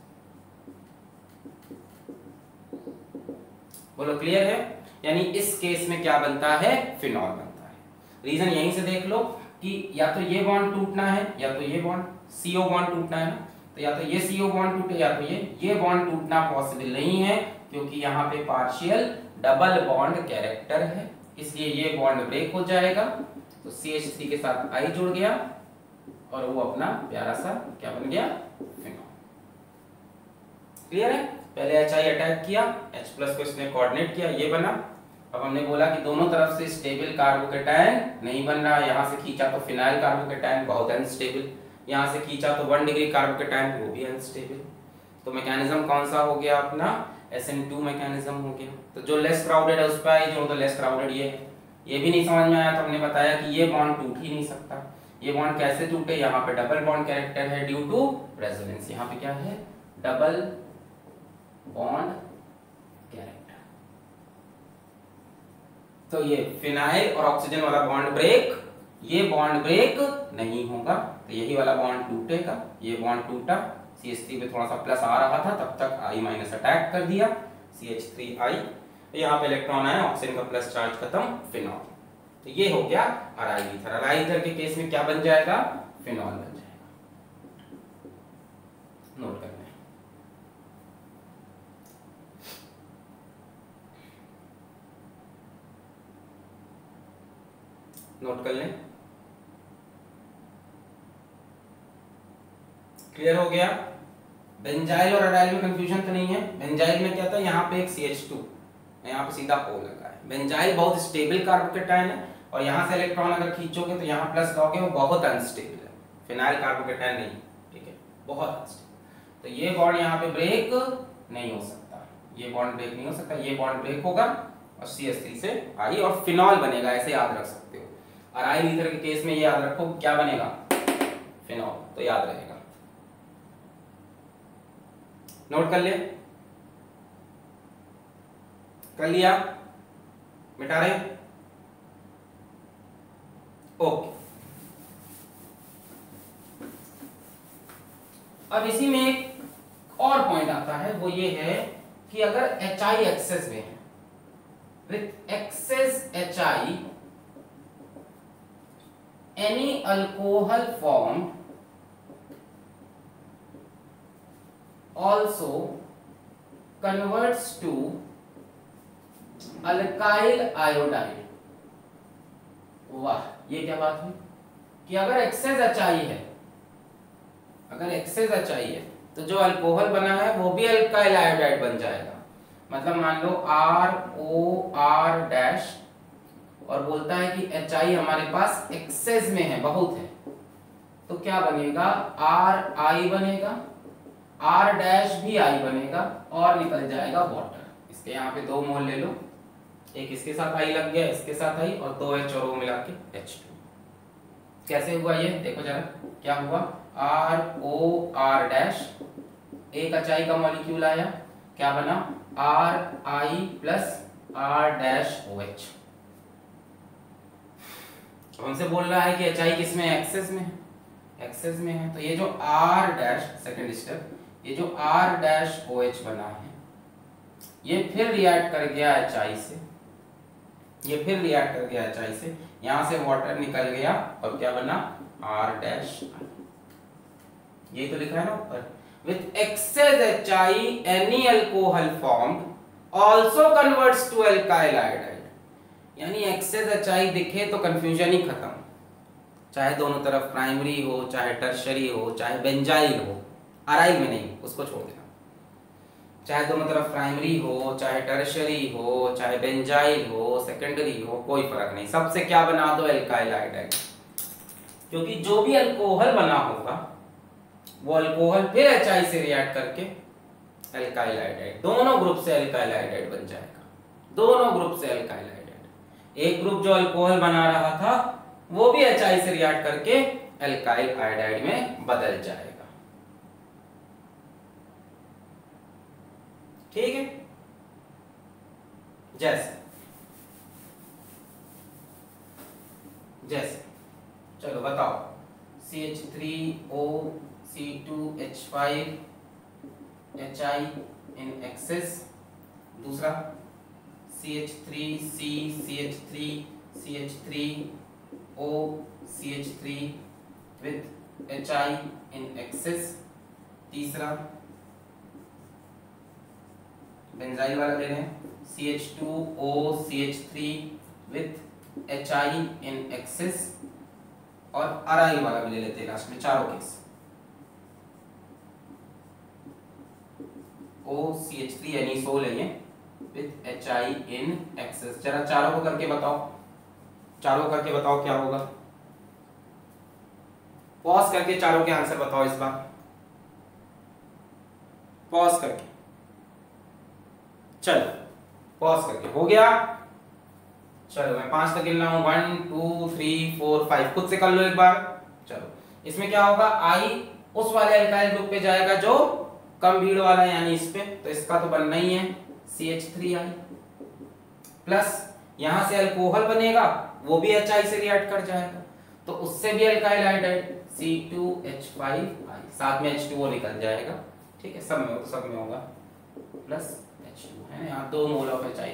बोलो क्लियर है, यानी इस केस में क्या बनता है, फिनॉल बनता है। रीजन यहीं से देख लो कि या तो ये बॉन्ड टूटना है, या तो ये बॉन्ड CO बॉन्ड टूटना है, तो या तो ये CO बॉन्ड टूटे, या तो ये बॉन्ड टूटना पॉसिबल नहीं है, क्योंकि यहाँ पे पार्शियल डबल बॉन्ड कैरेक्टर है, इसलिए ये बॉन्ड ब्रेक हो जाएगा। तो CH3 के साथ I जुड़ गया और वो अपना प्यारा सा क्या बन गया, फिनॉल। क्लियर है, पहले HI अटैक किया, H प्लस को इसने कोऑर्डिनेट किया, ये बना। अब हमने बोला कि दोनों तरफ से स्टेबल कार्बोकेटायन नहीं बन रहा, यहाँ से खींचा तो फिनाइल कार्बोकेटायन बहुत अनस्टेबल, यहाँ से खींचा तो 1 डिग्री कार्बोकेटायन, वो भी अनस्टेबल। तो मैकेनिज्म कौन सा हो गया अपना, SN2 मैकेनिज्म हो गया। तो जो लेस क्राउडेड है उस पर आई, जो तो लेस क्राउडेड ये है। ये भी नहीं समझ में आया तो हमने बताया कि ये बॉन्ड टूट ही नहीं सकता। ये बॉन्ड कैसे टूटे, यहाँ पे डबल बॉन्ड कैरेक्टर है ड्यू टू रेजोनेंस। यहाँ पे क्या है, डबल बॉन्ड कैरेक्टर। तो ये फिनाइल और ऑक्सीजन वाला बॉन्ड ब्रेक, ये बॉन्ड ब्रेक नहीं होगा, तो यही वाला बॉन्ड टूटेगा। ये बॉन्ड टूटा, CH3 पे थोड़ा सा प्लस आ रहा था, तब तक I माइनस अटैक कर दिया, CH3I। यहाँ पे इलेक्ट्रॉन आया, ऑक्सीजन का प्लस चार्ज खत्म, फिनॉल। तो ये हो गया अराइल ईथर। अराइल ईथर के केस में क्या बन जाएगा, फिनॉल बन जाएगा। नोट करना है। नोट कर लें। क्लियर हो गया। बेंजाइल और अराइल में कंफ्यूजन तो नहीं है। बेंजाइल में क्या था, यहाँ पे एक CH2, यहाँ पे सीधा O लगा है। बेंजाइल बहुत स्टेबल कार्बोकेटायन है, और यहाँ से इलेक्ट्रॉन अगर खींचोगे तो यहाँ प्लस दोगे, वो बहुत अनस्टेबल है। फिनाइल कार्बोकेटायन नहीं, ठीक है, बहुत अनस्टेबल। तो ये बॉन्ड यहाँ पे ब्रेक नहीं हो सकता, ये बॉन्ड ब्रेक नहीं हो सकता। ये बॉन्ड ब्रेक होगा और CH3 से I और फिनॉल बनेगा, ऐसे याद रख सकते हो। अराइल ईथर के केस में ये याद रखो, क्या बनेगा, फिनॉल, तो याद रहेगा। नोट कर ले, कर लिया, मिटा रहे, ओके। अब इसी में एक और पॉइंट आता है, वो ये है कि अगर HI एक्सेस में है, with excess HI any alcohol form also converts to alkyl iodide। वाह, ये क्या बात हुई कि अगर एक्सेस HI है, अगर एक्सेस HI है तो जो अल्कोहल बना है वो भी अल्काइल आयोडाइड बन जाएगा। मतलब मान लो ROR डैश, और बोलता है कि HI हमारे पास एक्सेस में है, बहुत है, तो क्या बनेगा, RI बनेगा, R डैश भी I बनेगा, और निकल जाएगा वाटर। इसके यहाँ पे 2 मोल ले लो, एक इसके साथ I लग गया, इसके साथ I, और 2H और O मिला के H2। कैसे हुआ ये देखो जरा, क्या हुआ, ROR डैश, एक HI का मॉलिक्यूल आया, क्या बना, RI plus R dash OH। हमसे बोल रहा है कि HI किसमें, एक्सेस में है, एक्सेस में है। तो ये जो R डैश, सेकेंड स्टेप, ये जो R डैश OH बना है, ये फिर रिएक्ट कर गया HI से, ये फिर रिएक्ट कर गया HI से, यहां से वाटर निकल गया, और क्या बना, R डैश। ये तो लिखा है ना ऊपर, with excess HI any alcohol formed also converts to alkyl iodide. यानी एक्सेस HI दिखे तो कंफ्यूजन ही खत्म, चाहे दोनों तरफ प्राइमरी हो, चाहे टर्शरी हो, चाहे बेंजाइल हो, अराइल में नहीं, उसको छोड़ देना। चाहे दोनों तरफ प्राइमरी हो, चाहे टर्शरी हो, चाहे बेंजाइल हो, सेकेंडरी हो, कोई फर्क नहीं, सबसे क्या बना दो, अल्काइल आयोडाइड। क्योंकि जो भी अल्कोहल बना होगा वो अल्कोहल फिर HI से रिएक्ट करके अल्काइल आयोडाइड, दोनों ग्रुप से अल्काइल आयोडाइड बन जाएगा, दोनों ग्रुप से अल्काइल आयोडाइड। एक ग्रुप जो अल्कोहल बना रहा था वो भी HI से रिएक्ट करके अल्काइल आयोडाइड में बदल जाएगा। ठीक है, जैसे जैसे चलो बताओ, CH3O C2H5 HI in excess, दूसरा CH3C CH3 CH3O CH3 with HI in excess, तीसरा बेंजाइल वाला ले रहे हैं, CH2O CH3 with HI in excess, और अराइल वाला भी ले लेते हैं लास्ट में, चारों केस OCH3 यानी सो लेंगे with HI in excess। जरा चारों को करके बताओ, चारों करके बताओ क्या होगा। पॉज करके चारों के आंसर बताओ इस बार, पॉज करके, चलो पॉज करके हो गया। चलो मैं 5 तक गिन रहा हूं, 1 2 3 4 5, खुद से कर लो एक बार। चलो इसमें क्या होगा, आई उस वाले अल्काइल ग्रुप पे जाएगा जो कम भीड़ वाला है, यानी इस पे, तो इसका तो बनना ही है CH3I प्लस यहां से अल्कोहल बनेगा, वो भी HI से रिएक्ट कर जाएगा, तो उससे भी अल्काइल हाइड्राइड C2H5I, साथ में H2O निकल जाएगा, ठीक है, सब में हो, सब में होगा, प्लस H2 है ना, यहाँ 2 मोल ऑफ HI।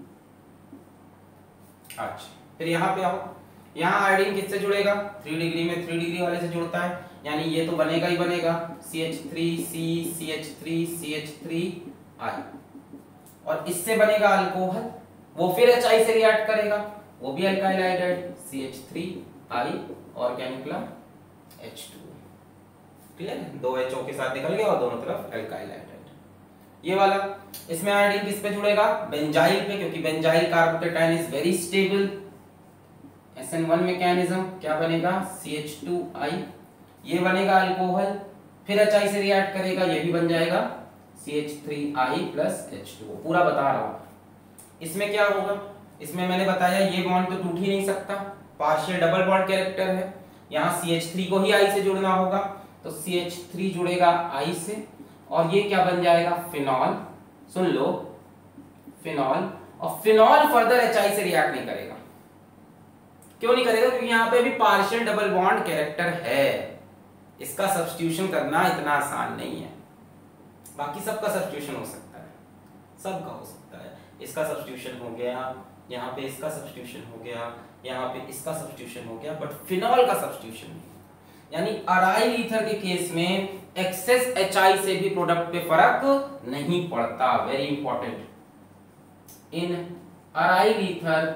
अच्छा फिर यहाँ पे आओ, यहाँ आयोडीन किससे जुड़ेगा, 3 डिग्री में 3 डिग्री वाले से जुड़ता है, यानी ये तो बनेगा ही बनेगा CH3C CH3 CH3I, और इससे बनेगा अल्कोहल, वो फिर HI से रिएक्ट करेगा, वो भी अल्काइल हाइड्राइड CH3I, और क्या निकला H2। क्लियर है, 2 HO के साथ निकल गया और दोनों तरफ अल्काइल हाइड्राइड। ये वाला, इसमें आयोडीन किस पे जुड़ेगा, बेंजाइल पे, क्योंकि benzyl carbocation is very stable, SN1 mechanism, क्या बनेगा CH2I, ये बनेगा अल्कोहल, फिर HI से रिएक्ट करेगा, ये भी बन जाएगा CH3I प्लस H2O, पूरा बता रहा हूं। इसमें क्या होगा, इसमें मैंने बताया ये बॉन्ड तो टूट ही नहीं सकता, पार्शियल डबल बॉन्ड कैरेक्टर है, यहाँ CH3 को ही I से जुड़ना होगा, तो CH3 जुड़ेगा I से, और ये क्या बन जाएगा फिनॉल, सुन लो फिनॉल, और फिनॉल फर्दर HI से रिएक्ट नहीं करेगा, क्यों नहीं करेगा, क्योंकि यहाँ पे भी पार्शियल डबल बॉन्ड कैरेक्टर है, इसका सब्स्टिट्यूशन करना इतना आसान नहीं है, बाकी सबका सब्स्टिट्यूशन हो सकता है, सबका हो सकता है, इसका सब्स्टिट्यूशन हो गया, यहाँ पे इसका सब्स्टिट्यूशन हो गया, यहाँ पे इसका सब्स्टिट्यूशन हो गया, बट फिनॉल का सब्स्टिट्यूशन नहीं, यानी अराइल ईथर के केस में एक्सेस HI से भी प्रोडक्ट पे फर्क नहीं पड़ता, very important, in aryl ether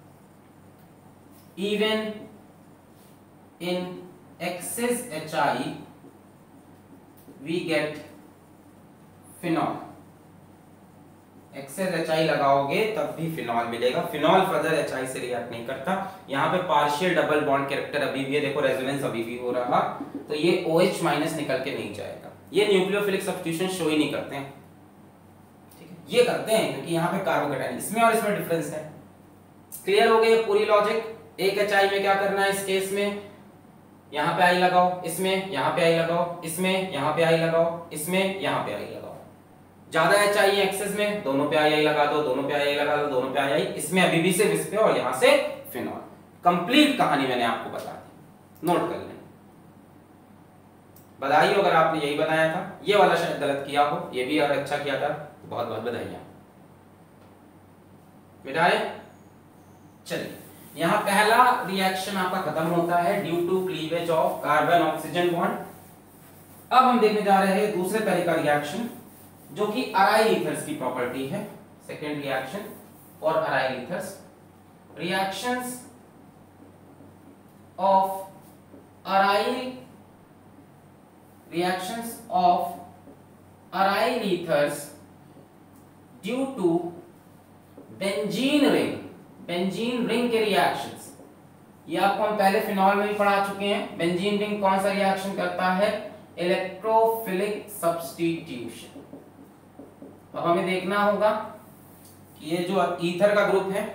even in excess HI we get phenol, excess HI लगाओगे तब भी फिनॉल मिलेगा, फिनॉल फर्दर HI से रिएक्ट नहीं करता, यहाँ पे पार्शियल डबल बॉन्ड कैरेक्टर अभी भी है, देखो रेजोनेंस अभी भी हो रहा, तो ये OH माइनस निकल के नहीं जाएगा, ये न्यूक्लियोफिलिक सब्स्टिट्यूशन शो ही नहीं करते हैं, ठीक है, ये करते हैं क्योंकि यहाँ पे कार्बोकेटायन, इसमें और इसमें डिफरेंस है। क्लियर हो गई पूरी लॉजिक, एक HI में क्या करना है, इस केस में यहाँ पे I लगाओ, इसमें यहाँ पे I लगाओ, इसमें यहाँ पे I लगाओ, इसमें यहाँ पे I लगाओ, ज्यादा HI एक्सेस में दोनों पे I लगा दो, दोनों पे I लगा दो, दोनों पे I, इसमें अभी भी सिर्फ इस पे और यहाँ से फिनॉल, कंप्लीट कहानी मैंने आपको बता दी, नोट कर लें, बधाई अगर आपने यही बनाया था, ये वाला शायद गलत किया हो, ये भी अगर अच्छा किया था तो बहुत बहुत बधाइयां, मिटाए। चलिए यहाँ पहला रिएक्शन आपका खत्म होता है due to cleavage of carbon oxygen bond. अब हम देखने जा रहे हैं दूसरे तरह का रिएक्शन जो कि अराइल ईथर्स की प्रॉपर्टी है, सेकेंड रिएक्शन और aryl ethers, reactions of aryl ethers due to benzene ring के रिएक्शंस, ये आपको हम पहले फिनॉल में भी पढ़ा चुके हैं। बेंजीन रिंग कौन सा रिएक्शन करता है, इलेक्ट्रोफिलिक सब्स्टिट्यूशन। अब हमें देखना होगा कि ये जो ईथर का ग्रुप है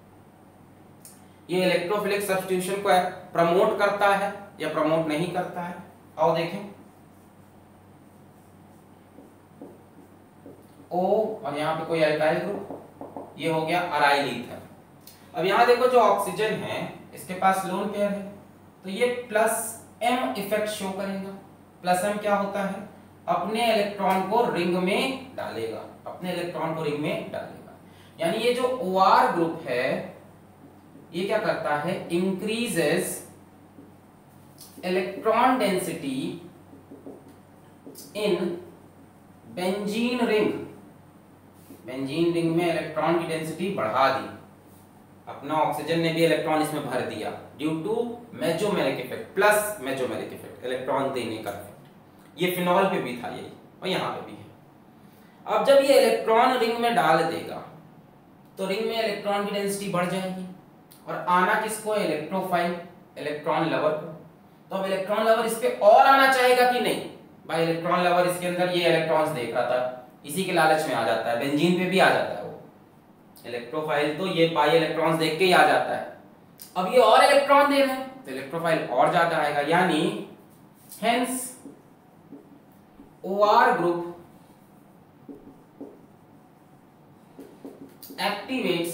ये इलेक्ट्रोफिलिक सब्स्टिट्यूशन को प्रमोट करता है या प्रमोट नहीं करता है। आओ देखें, O और यहाँ पे कोई अल्काइल ग्रुप, ये हो गया अराइल ईथर। अब यहाँ देखो जो ऑक्सीजन है इसके पास लोन पेयर है तो ये प्लस m इफेक्ट शो करेगा। प्लस m क्या होता है, अपने इलेक्ट्रॉन को रिंग में डालेगा, अपने इलेक्ट्रॉन को रिंग में डालेगा। यानी ये जो OR ग्रुप है ये क्या करता है, increases electron density in benzene ring. Benzene ring में इलेक्ट्रॉन की डेंसिटी बढ़ा दी, अपना ऑक्सीजन ने भी इलेक्ट्रॉन इसमें भर दिया due to mesomeric effect, plus mesomeric effect, electron देने का इफेक्ट। ये फिनॉल पे भी था यही और यहाँ पे भी है। अब जब ये इलेक्ट्रॉन रिंग में डाल देगा तो रिंग में इलेक्ट्रॉन की डेंसिटी बढ़ जाएगी और आना किसको, इलेक्ट्रोफाइल, इलेक्ट्रॉन लवर को। तो अब इलेक्ट्रॉन लवर इस पे और आना चाहेगा कि नहीं? भाई इलेक्ट्रॉन लवर इसके अंदर ये इलेक्ट्रॉन्स देख रहा था, इसी के लालच में आ जाता है, बेंजीन पे भी आ जाता है वो इलेक्ट्रोफाइल, तो ये पाई इलेक्ट्रॉन्स देख के ही आ जाता है। अब ये और इलेक्ट्रॉन दे रहे हैं तो इलेक्ट्रोफाइल और ज्यादा आएगा, यानी hence OR group activates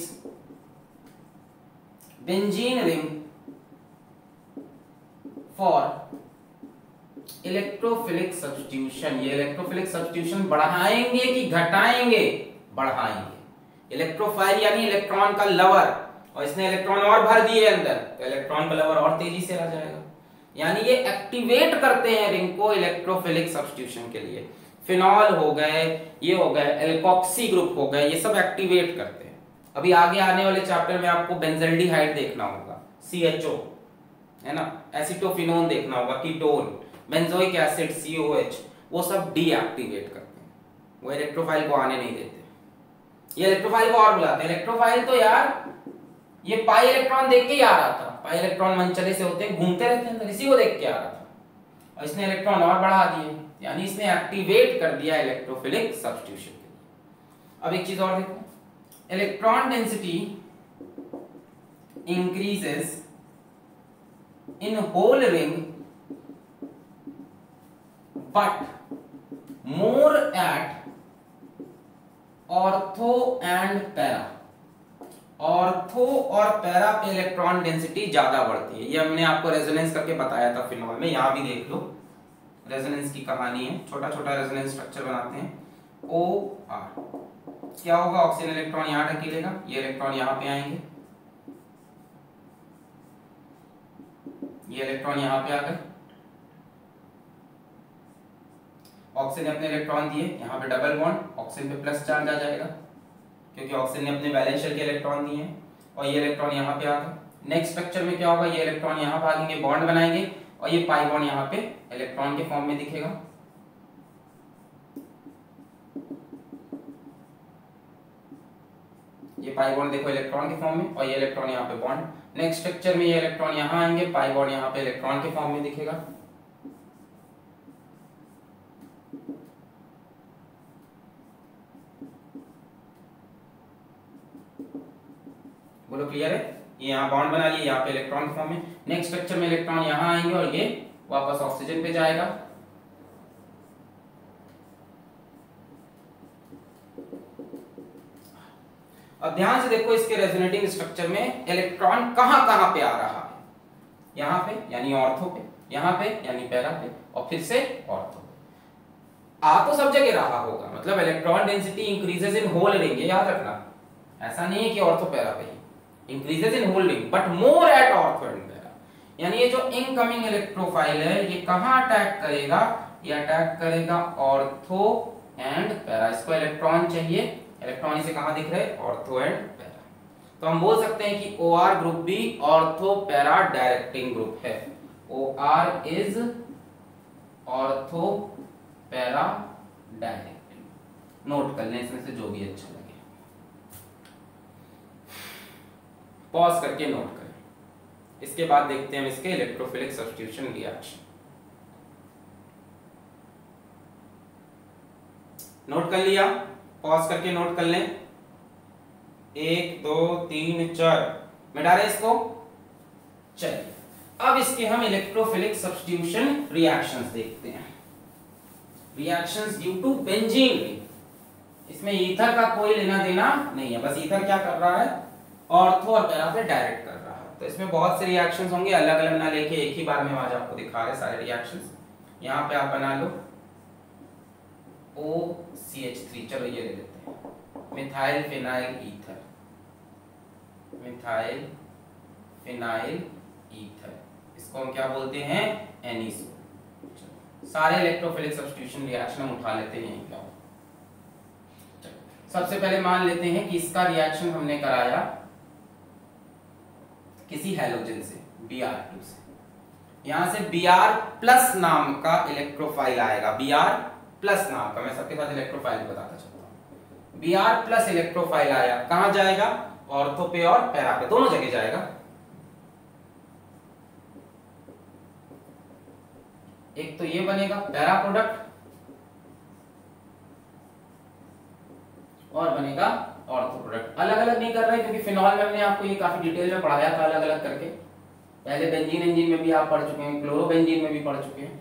benzene ring for electrophilic substitution. ये इलेक्ट्रोफिलिक सब्स्टिट्यूशन बढ़ाएंगे कि घटाएंगे? बढ़ाएंगे। इलेक्ट्रोफाइल यानी इलेक्ट्रॉन का लवर, और इसने इलेक्ट्रॉन और भर दिए अंदर तो इलेक्ट्रॉन का लवर और तेजी से आ जाएगा, यानी ये एक्टिवेट करते हैं रिंग को इलेक्ट्रोफिलिक सब्स्टिट्यूशन के लिए। फिनॉल हो गए, ये हो गए एल्कोक्सी ग्रुप हो गए, ये सब एक्टिवेट करते हैं। अभी आगे आने वाले चैप्टर में आपको बेंजल्डिहाइड देखना होगा, CHO है ना, एसिटोफिनोन देखना होगा, कीटोन, बेंजोइक एसिड COH, वो सब डीएक्टिवेट करते हैं, वो इलेक्ट्रोफाइल को आने नहीं देते। ये इलेक्ट्रोफाइल को और बुलाते हैं। इलेक्ट्रोफाइल तो यार ये पाई इलेक्ट्रॉन देख के ही आ रहा था, पाई इलेक्ट्रॉन मनचले से होते हैं, घूमते रहते हैं अंदर, इसी को देख के आ रहा था, और इसने इलेक्ट्रॉन और बढ़ा दिए, यानी इसने एक्टिवेट कर दिया इलेक्ट्रोफिलिक सब्स्टिट्यूशन के लिए। अब एक चीज और देखो, electron density increases in whole ring but more at ortho and para. Ortho और पैरा पे इलेक्ट्रॉन डेंसिटी ज्यादा बढ़ती है, ये हमने आपको रेजोनेंस करके बताया था फिनॉल में, यहां भी देख लो, रेजोनेंस की कहानी है, छोटा छोटा रेजोनेंस स्ट्रक्चर बनाते हैं। OR क्या होगा, ऑक्सीजन इलेक्ट्रॉन यहां ढकेलेगा, ये इलेक्ट्रॉन यहां पे आएंगे, ये इलेक्ट्रॉन यहां पे आ गए, ऑक्सीजन ने अपने इलेक्ट्रॉन दिए, यहां पे डबल बॉन्ड, ऑक्सीजन पे प्लस चार्ज आ जाएगा क्योंकि ऑक्सीजन ने अपने वैलेंस शेल के इलेक्ट्रॉन दिए हैं, और ये इलेक्ट्रॉन यहां पे आ गए। नेक्स्ट स्ट्रक्चर में क्या होगा, ये इलेक्ट्रॉन यहां पे आएंगे, बॉन्ड बनाएंगे, और ये पाई बॉन्ड यहां पे इलेक्ट्रॉन के फॉर्म में दिखेगा। ये पाई बॉन्ड देखो इलेक्ट्रॉन के फॉर्म में, और ये इलेक्ट्रॉन यहां पे बॉन्ड। नेक्स्ट स्ट्रक्चर में ये इलेक्ट्रॉन यहां आएंगे, पाई बॉन्ड यहां पे इलेक्ट्रॉन के फॉर्म में दिखेगा। बोलो क्लियर है? ये यहां बॉन्ड बना लिए, यहां पे इलेक्ट्रॉन के फॉर्म में। नेक्स्ट स्ट्रक्चर में इलेक्ट्रॉन यहां आएंगे और ये वापस ऑक्सीजन पे जाएगा। अब ध्यान से देखो इसके रेजोनेटिंग स्ट्रक्चर में इलेक्ट्रॉन कहां पे आ रहा है, यहां पे यानी ऑर्थो पे, यहां पे यानी पैरा पे, और फिर से ऑर्थो पे। आ तो सब जगह रहा होगा, मतलब electron density increases in whole ring, याद रखना, ऐसा नहीं है कि ऑर्थो पैरा पे ही, increases in whole ring but more at ortho and para. यानी ये जो इनकमिंग इलेक्ट्रोफाइल है ये कहां अटैक करेगा, ये अटैक करेगा ऑर्थो एंड पैरा। इसको इलेक्ट्रॉन चाहिए, इलेक्ट्रॉन इसे कहां दिख रहे हैं, ऑर्थो एंड पैरा। तो हम बोल सकते हैं कि OR ग्रुप भी ऑर्थो पैरा डायरेक्टिंग ग्रुप है। OR is ortho para directing. Note कर लें इसमें से जो भी अच्छा लगे, पॉज करके नोट करें। इसके बाद देखते हैं हम इसके इलेक्ट्रोफिलिक सब्स्टिट्यूशन रिएक्शन। नोट कर लिया, पॉज करके नोट कर लें। 1 2 3 4 मिटा रहे इसको। चलिए अब इसके हम इलेक्ट्रोफिलिक सब्स्टिट्यूशन रिएक्शंस देखते हैं। Reactions due to benzene ring. इसमें ईथर का कोई लेना देना नहीं है, बस ईथर क्या कर रहा है, ऑर्थो और पैरा पे डायरेक्ट कर रहा है। तो इसमें बहुत से रिएक्शंस होंगे, अलग अलग ना लेके एक ही बार में आज आपको दिखा रहे सारे रिएक्शंस। यहाँ पे आप बना लो OCH3, चलो ये ले लेते हैं, methyl phenyl ether, methyl phenyl ether, इसको हम क्या बोलते हैं, एनिसोन। सारे इलेक्ट्रोफिलिक सब्स्टिट्यूशन रिएक्शन हम उठा लेते हैं क्या। सबसे पहले मान लेते हैं कि इसका रिएक्शन हमने कराया किसी हैलोजन से, Br2 से। यहां से Br+ नाम का इलेक्ट्रोफाइल आएगा, Br+ नाम का, मैं सबके साथ इलेक्ट्रोफाइल बताता चलता हूं। Br+ इलेक्ट्रोफाइल आया, कहां जाएगा, ऑर्थो पे और पैरा पे, दोनों जगह जाएगा। एक तो ये बनेगा पैरा प्रोडक्ट और बनेगा ऑर्थो प्रोडक्ट। अलग अलग नहीं कर रहे क्योंकि फिनॉल में हमने आपको ये काफी डिटेल में पढ़ाया था अलग अलग करके। पहले बेंजीन इंजीन में भी आप पढ़ चुके हैं, क्लोरोबेंजीन में भी पढ़ चुके हैं।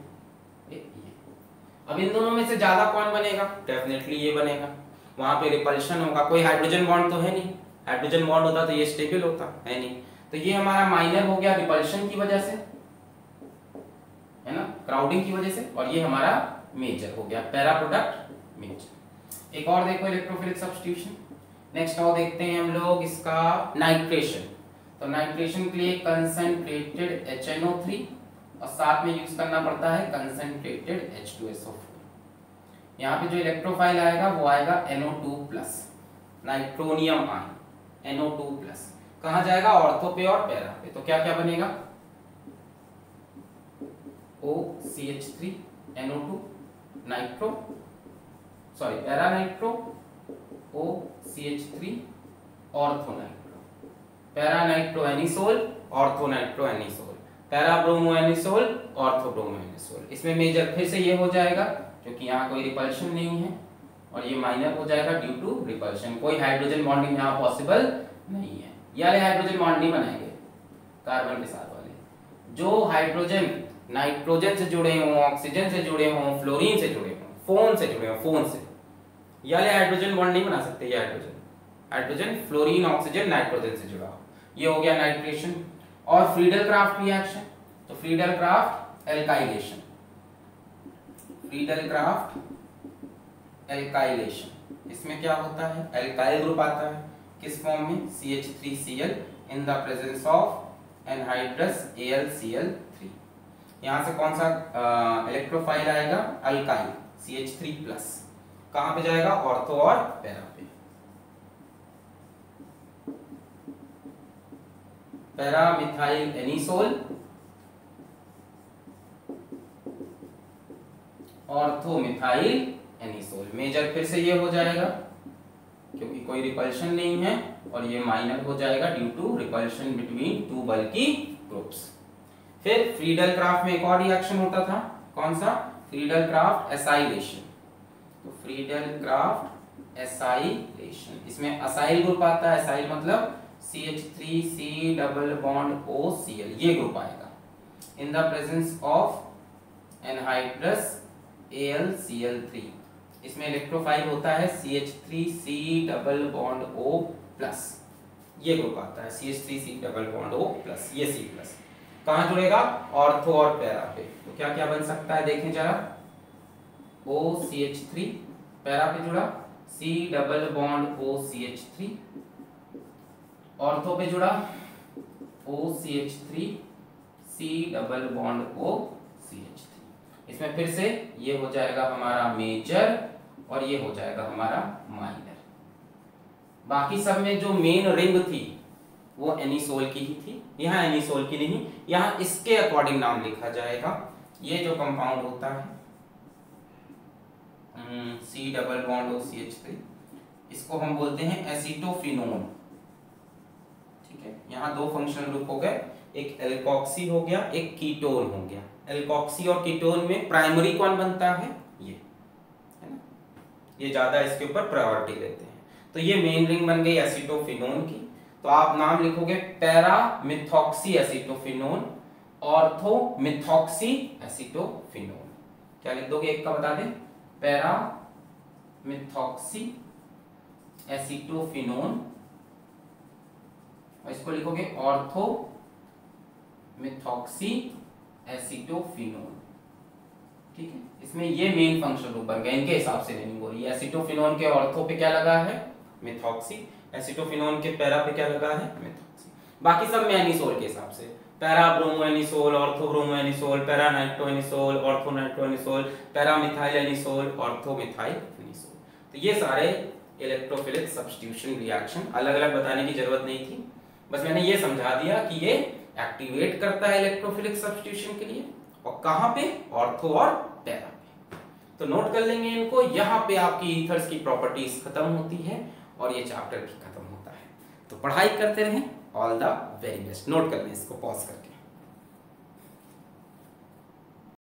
अब इन दोनों में से ज्यादा कौन बनेगा? डेफिनेटली ये बनेगा। वहां पे रिपल्शन होगा, कोई हाइड्रोजन बॉन्ड तो है नहीं, हाइड्रोजन बॉन्ड होता तो ये स्टेबल होता है नहीं, तो ये हमारा माइनर हो गया रिपल्शन की वजह से, है ना, क्राउडिंग की वजह से, और ये हमारा मेजर हो गया पैरा प्रोडक्ट मेजर। एक और देखो इलेक्ट्रोफिलिक सब्स्टिट्यूशन। नेक्स्ट और देखते हैं हम लोग इसका नाइट्रेशन। तो नाइट्रेशन के लिए कंसंट्रेटेड HNO3 और साथ में यूज करना पड़ता है कंसंट्रेटेड H2SO4। यहाँ पे जो इलेक्ट्रोफाइल आएगा वो आएगा NO2+, नाइट्रोनियम आयन NO2+। कहाँ जाएगा? ऑर्थो पे और पैरा पे। तो क्या क्या बनेगा? OCH3 NO2 nitro sorry para nitro OCH3 ortho nitro, para nitro anisole ortho nitro anisole, para bromo anisole ortho bromo anisole. इसमें मेजर फिर से ये हो जाएगा क्योंकि यहाँ कोई रिपल्शन नहीं है, और ये माइनर हो जाएगा ड्यू टू रिपल्शन। कोई हाइड्रोजन बॉन्डिंग यहाँ पॉसिबल नहीं है, यानी हाइड्रोजन बॉन्ड नहीं बनाएंगे कार्बन के साथ वाले। जो हाइड्रोजन नाइट्रोजन से जुड़े हों, ऑक्सीजन से जुड़े हों, फ्लोरीन से जुड़े हों, फोन से जुड़े हों, फोन से, यानी हाइड्रोजन बॉन्ड नहीं बना सकते। ये हाइड्रोजन फ्लोरीन ऑक्सीजन नाइट्रोजन से जुड़ा हो, ये हो गया नाइट्रेशन। और फ्रीडल क्राफ्ट रिएक्शन, तो Friedel Crafts alkylation, Friedel Crafts alkylation, इसमें क्या होता है? एल्काइल ग्रुप आता है, किस फॉर्म में? CH3Cl in the presence of anhydrous AlCl3। यहां से कौन सा इलेक्ट्रोफाइल आएगा? Alkyl CH3+। कहां पे जाएगा? ऑर्थो और पैरा पे। Para methyl anisole, ortho methyl anisole. Major फिर से ये हो जाएगा क्योंकि कोई रिपल्शन नहीं है, और ये माइनर हो जाएगा due to repulsion between two bulky groups. फिर फ्रीडल क्राफ्ट में एक और रिएक्शन होता था, कौन सा? Friedel Craft acylation. तो फ्रीडल क्राफ्ट एसाइलेशन, इसमें असाइल ग्रुप आता है। असाइल मतलब CH3C डबल बॉन्ड OCl, ये ग्रुप आएगा in the presence of anhydrous AlCl3। इसमें इलेक्ट्रोफाइल होता है CH3C डबल बॉन्ड O+, ये ग्रुप आता है CH3C डबल बॉन्ड O+, ये C+। कहाँ जुड़ेगा? ऑर्थो और पैरा पे। तो क्या क्या बन सकता है देखें जरा। OCH3 पैरा पे जुड़ा, C double bond OCH3, ortho पे जुड़ा OCH3 C double bond OCH3। इसमें फिर से ये हो जाएगा हमारा मेजर और ये हो जाएगा हमारा माइनर। बाकी सब में जो मेन रिंग थी वो एनिसोल की ही थी, यहाँ एनिसोल की नहीं, यहाँ इसके अकॉर्डिंग नाम लिखा जाएगा। ये जो कंपाउंड होता है C डबल बॉन्ड OCH3, इसको हम बोलते हैं एसीटोफिनोन। ठीक है, यहाँ दो फंक्शनल ग्रुप हो गए, एक एल्कोक्सी हो गया, एक कीटोन हो गया। एल्कोक्सी और कीटोन में प्राइमरी कौन बनता है? ये है ना, ये ज्यादा इसके ऊपर प्रायोरिटी देते हैं। तो ये मेन रिंग बन गई एसीटोफिनोन की। तो आप नाम लिखोगे para methoxy acetophenone, ortho methoxy acetophenone. क्या लिख दोगे? एक का बता दें, पैरा मिथॉक्सी एसीटोफिनोन, और इसको लिखोगे ऑर्थो मिथॉक्सी एसीटोफिनोन। ठीक है, इसमें ये मेन फंक्शन ग्रुप बन गए, इनके हिसाब से नहीं बोली। एसीटोफिनोन के ऑर्थो पे क्या लगा है? मिथॉक्सी। एसीटोफिनोन के पैरा पे क्या लगा है? मिथॉक्सी। बाकी सब में एनिसोल के हिसाब से, para bromo anisole, ortho bromo anisole, para nitro anisole, ortho nitro anisole, para methyl anisole, ortho methyl anisole. तो ये सारे इलेक्ट्रोफिलिक सब्स्टिट्यूशन रिएक्शन अलग अलग बताने की जरूरत नहीं थी, बस मैंने ये समझा दिया कि ये एक्टिवेट करता है इलेक्ट्रोफिलिक सब्स्टिट्यूशन के लिए, और कहां पे? ऑर्थो और पैरा पे। तो नोट कर लेंगे इनको। यहाँ पे आपकी ईथर्स की प्रॉपर्टीज खत्म होती है और ये चैप्टर भी खत्म होता है। तो पढ़ाई करते रहें। All the very best. Note कर लें इसको पॉज करके।